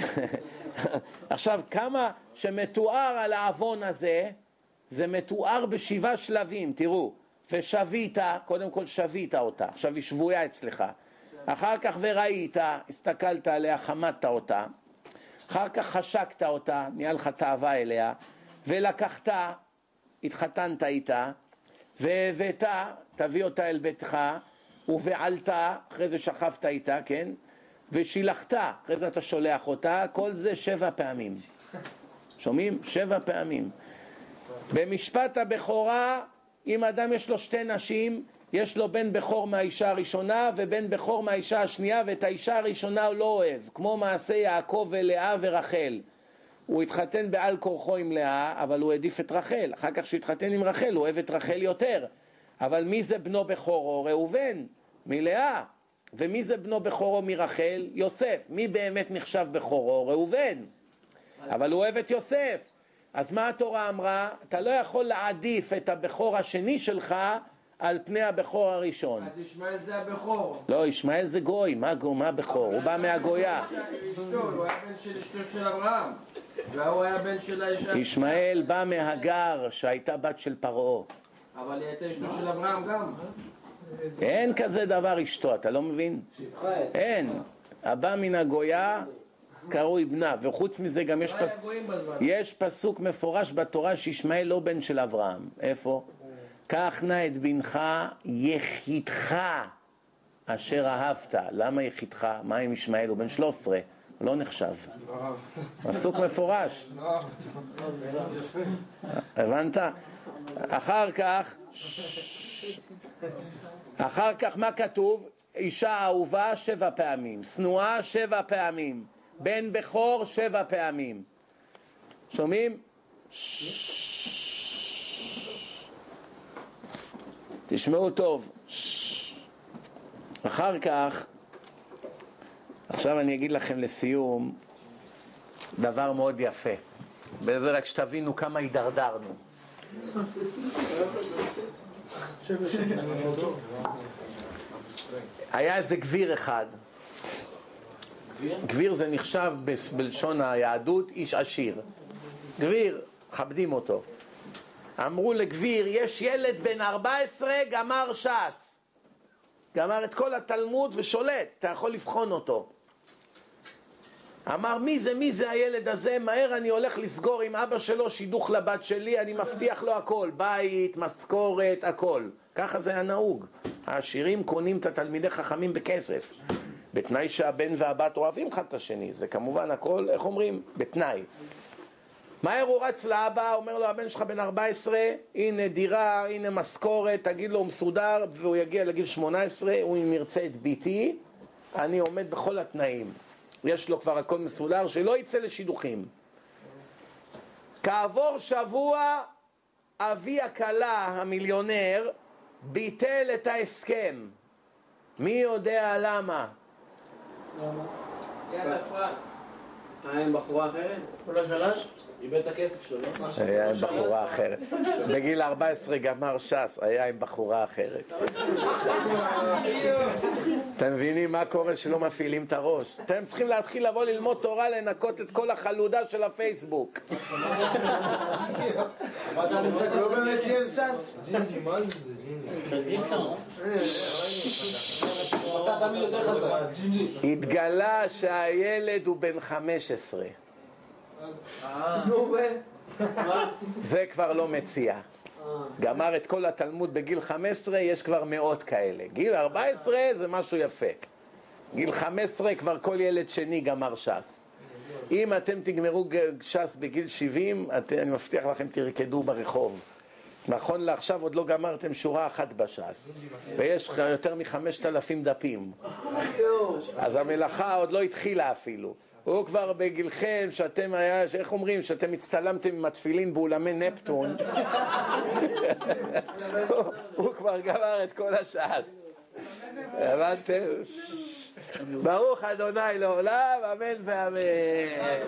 עכשיו כמה שמתואר על העוון הזה, זה מתואר בשבעה שלבים, תראו. ושבית, קודם כל שבית אותה, עכשיו היא שבויה אצלך. אחר כך וראית, הסתכלת עליה, חמדת אותה. אחר כך חשקת אותה, נהיה לך תאווה אליה. ולקחת, התחתנת איתה, והבאת, תביא אותה אל ביתך, ובעלת, אחרי זה שכבת איתה, כן? ושילחת, אחרי זה אתה שולח אותה, כל זה שבע פעמים. שומעים? שבע פעמים. במשפט הבכורה, אם אדם יש לו שתי נשים, יש לו בן בכור מהאישה הראשונה ובן בכור מהאישה השנייה, ואת האישה הראשונה הוא לא אוהב, כמו מעשה יעקב ולאה ורחל. הוא התחתן בעל כורחו עם לאה, אבל הוא העדיף את רחל. אחר כך שהתחתן עם רחל, הוא אוהב את רחל יותר. אבל מי זה בנו בכורו? ראובן, מלאה. ומי זה בנו בכורו מרחל? יוסף. מי באמת נחשב בכורו? ראובן. אבל הוא אוהב את יוסף. אז מה התורה אמרה? אתה לא יכול להעדיף את הבכור השני שלך על פני הבכור הראשון. אז ישמעאל זה הבכור. לא, ישמעאל זה גוי. מה, מה הבכור? הוא בא מהגויה. אשתו, הוא היה בן של אשתו של אברהם. והוא היה בן של האישה. ישמעאל בא מהגר שהייתה בת של פרעה. אבל היא הייתה אשתו של אברהם גם. אין כזה דבר אשתו, אתה לא מבין? אין. הבא מן הגויה קרוי בנה, וחוץ מזה גם יש, פס... יש פסוק מפורש בתורה שישמעאל לא בן של אברהם. איפה? קח נא את בנך יחידך אשר אהבת. למה יחידך? מה עם ישמעאל? הוא בן שלוש עשרה, הוא לא נחשב. פסוק מפורש. הבנת? אחר כך אחר כך מה כתוב? אישה אהובה שבע פעמים, שנואה שבע פעמים, בן בכור שבע פעמים. שומעים? תשמעו טוב. אחר כך, עכשיו אני אגיד לכם לסיום דבר מאוד יפה, וזה רק שתבינו כמה הידרדרנו. היה איזה גביר אחד. גביר זה נחשב בלשון היהדות איש עשיר. גביר, מכבדים אותו. אמרו לגביר, יש ילד בן ארבע עשרה גמר ש"ס, גמר את כל התלמוד ושולט, אתה יכול לבחון אותו. אמר, מי זה, מי זה הילד הזה? מהר אני הולך לסגור עם אבא שלו שידוך לבת שלי, אני מבטיח לו הכל, בית, משכורת, הכל. ככה זה הנהוג. העשירים קונים את התלמידי חכמים בכסף, בתנאי שהבן והבת אוהבים אחד את השני. זה כמובן הכל, איך אומרים? בתנאי. מהר הוא רץ לאבא, אומר לו, הבן שלך בן ארבע עשרה, הנה דירה, הנה משכורת, תגיד לו, הוא מסודר, והוא יגיע לגיל שמונה עשרה, הוא ירצה את ביתי, אני עומד בכל התנאים. יש לו כבר הכל מסודר, שלא יצא לשידוכים. כעבור שבוע, אבי הכלה, המיליונר, ביטל את ההסכם. מי יודע למה? למה? יאללה, אפרת. היה עם בחורה אחרת? הוא לא שלש? איבד את הכסף שלו, לא? היה עם בחורה אחרת. בגיל ארבע עשרה גמר ש"ס, היה עם בחורה אחרת. אתם מבינים מה קורה שלא מפעילים את הראש? אתם צריכים להתחיל לבוא ללמוד תורה, לנקות את כל החלודה של הפייסבוק. לא באמת סיים ש"ס? ג'ינג'י, מה זה זה? ג'ינג'י. מצא תמיד יותר חזק. התגלה שהילד הוא בן חמש עשרה. נו, זה כבר לא מציע. גמר את כל התלמוד בגיל חמש עשרה, יש כבר מאות כאלה. גיל ארבע עשרה זה משהו יפה. גיל חמש עשרה כבר כל ילד שני גמר ש"ס. אם אתם תגמרו ש"ס בגיל שבעים, אני מבטיח לכם תרקדו ברחוב. נכון לעכשיו עוד לא גמרתם שורה אחת בש"ס, ויש יותר מחמשת אלפים דפים, אז המלאכה עוד לא התחילה אפילו. הוא כבר בגילכם, שאתם היה, איך אומרים, שאתם הצטלמתם עם התפילין באולמי נפטון. הוא כבר גמר את כל הש"ס. הבנתם? ברוך אדוני לעולם, אמן ואמן.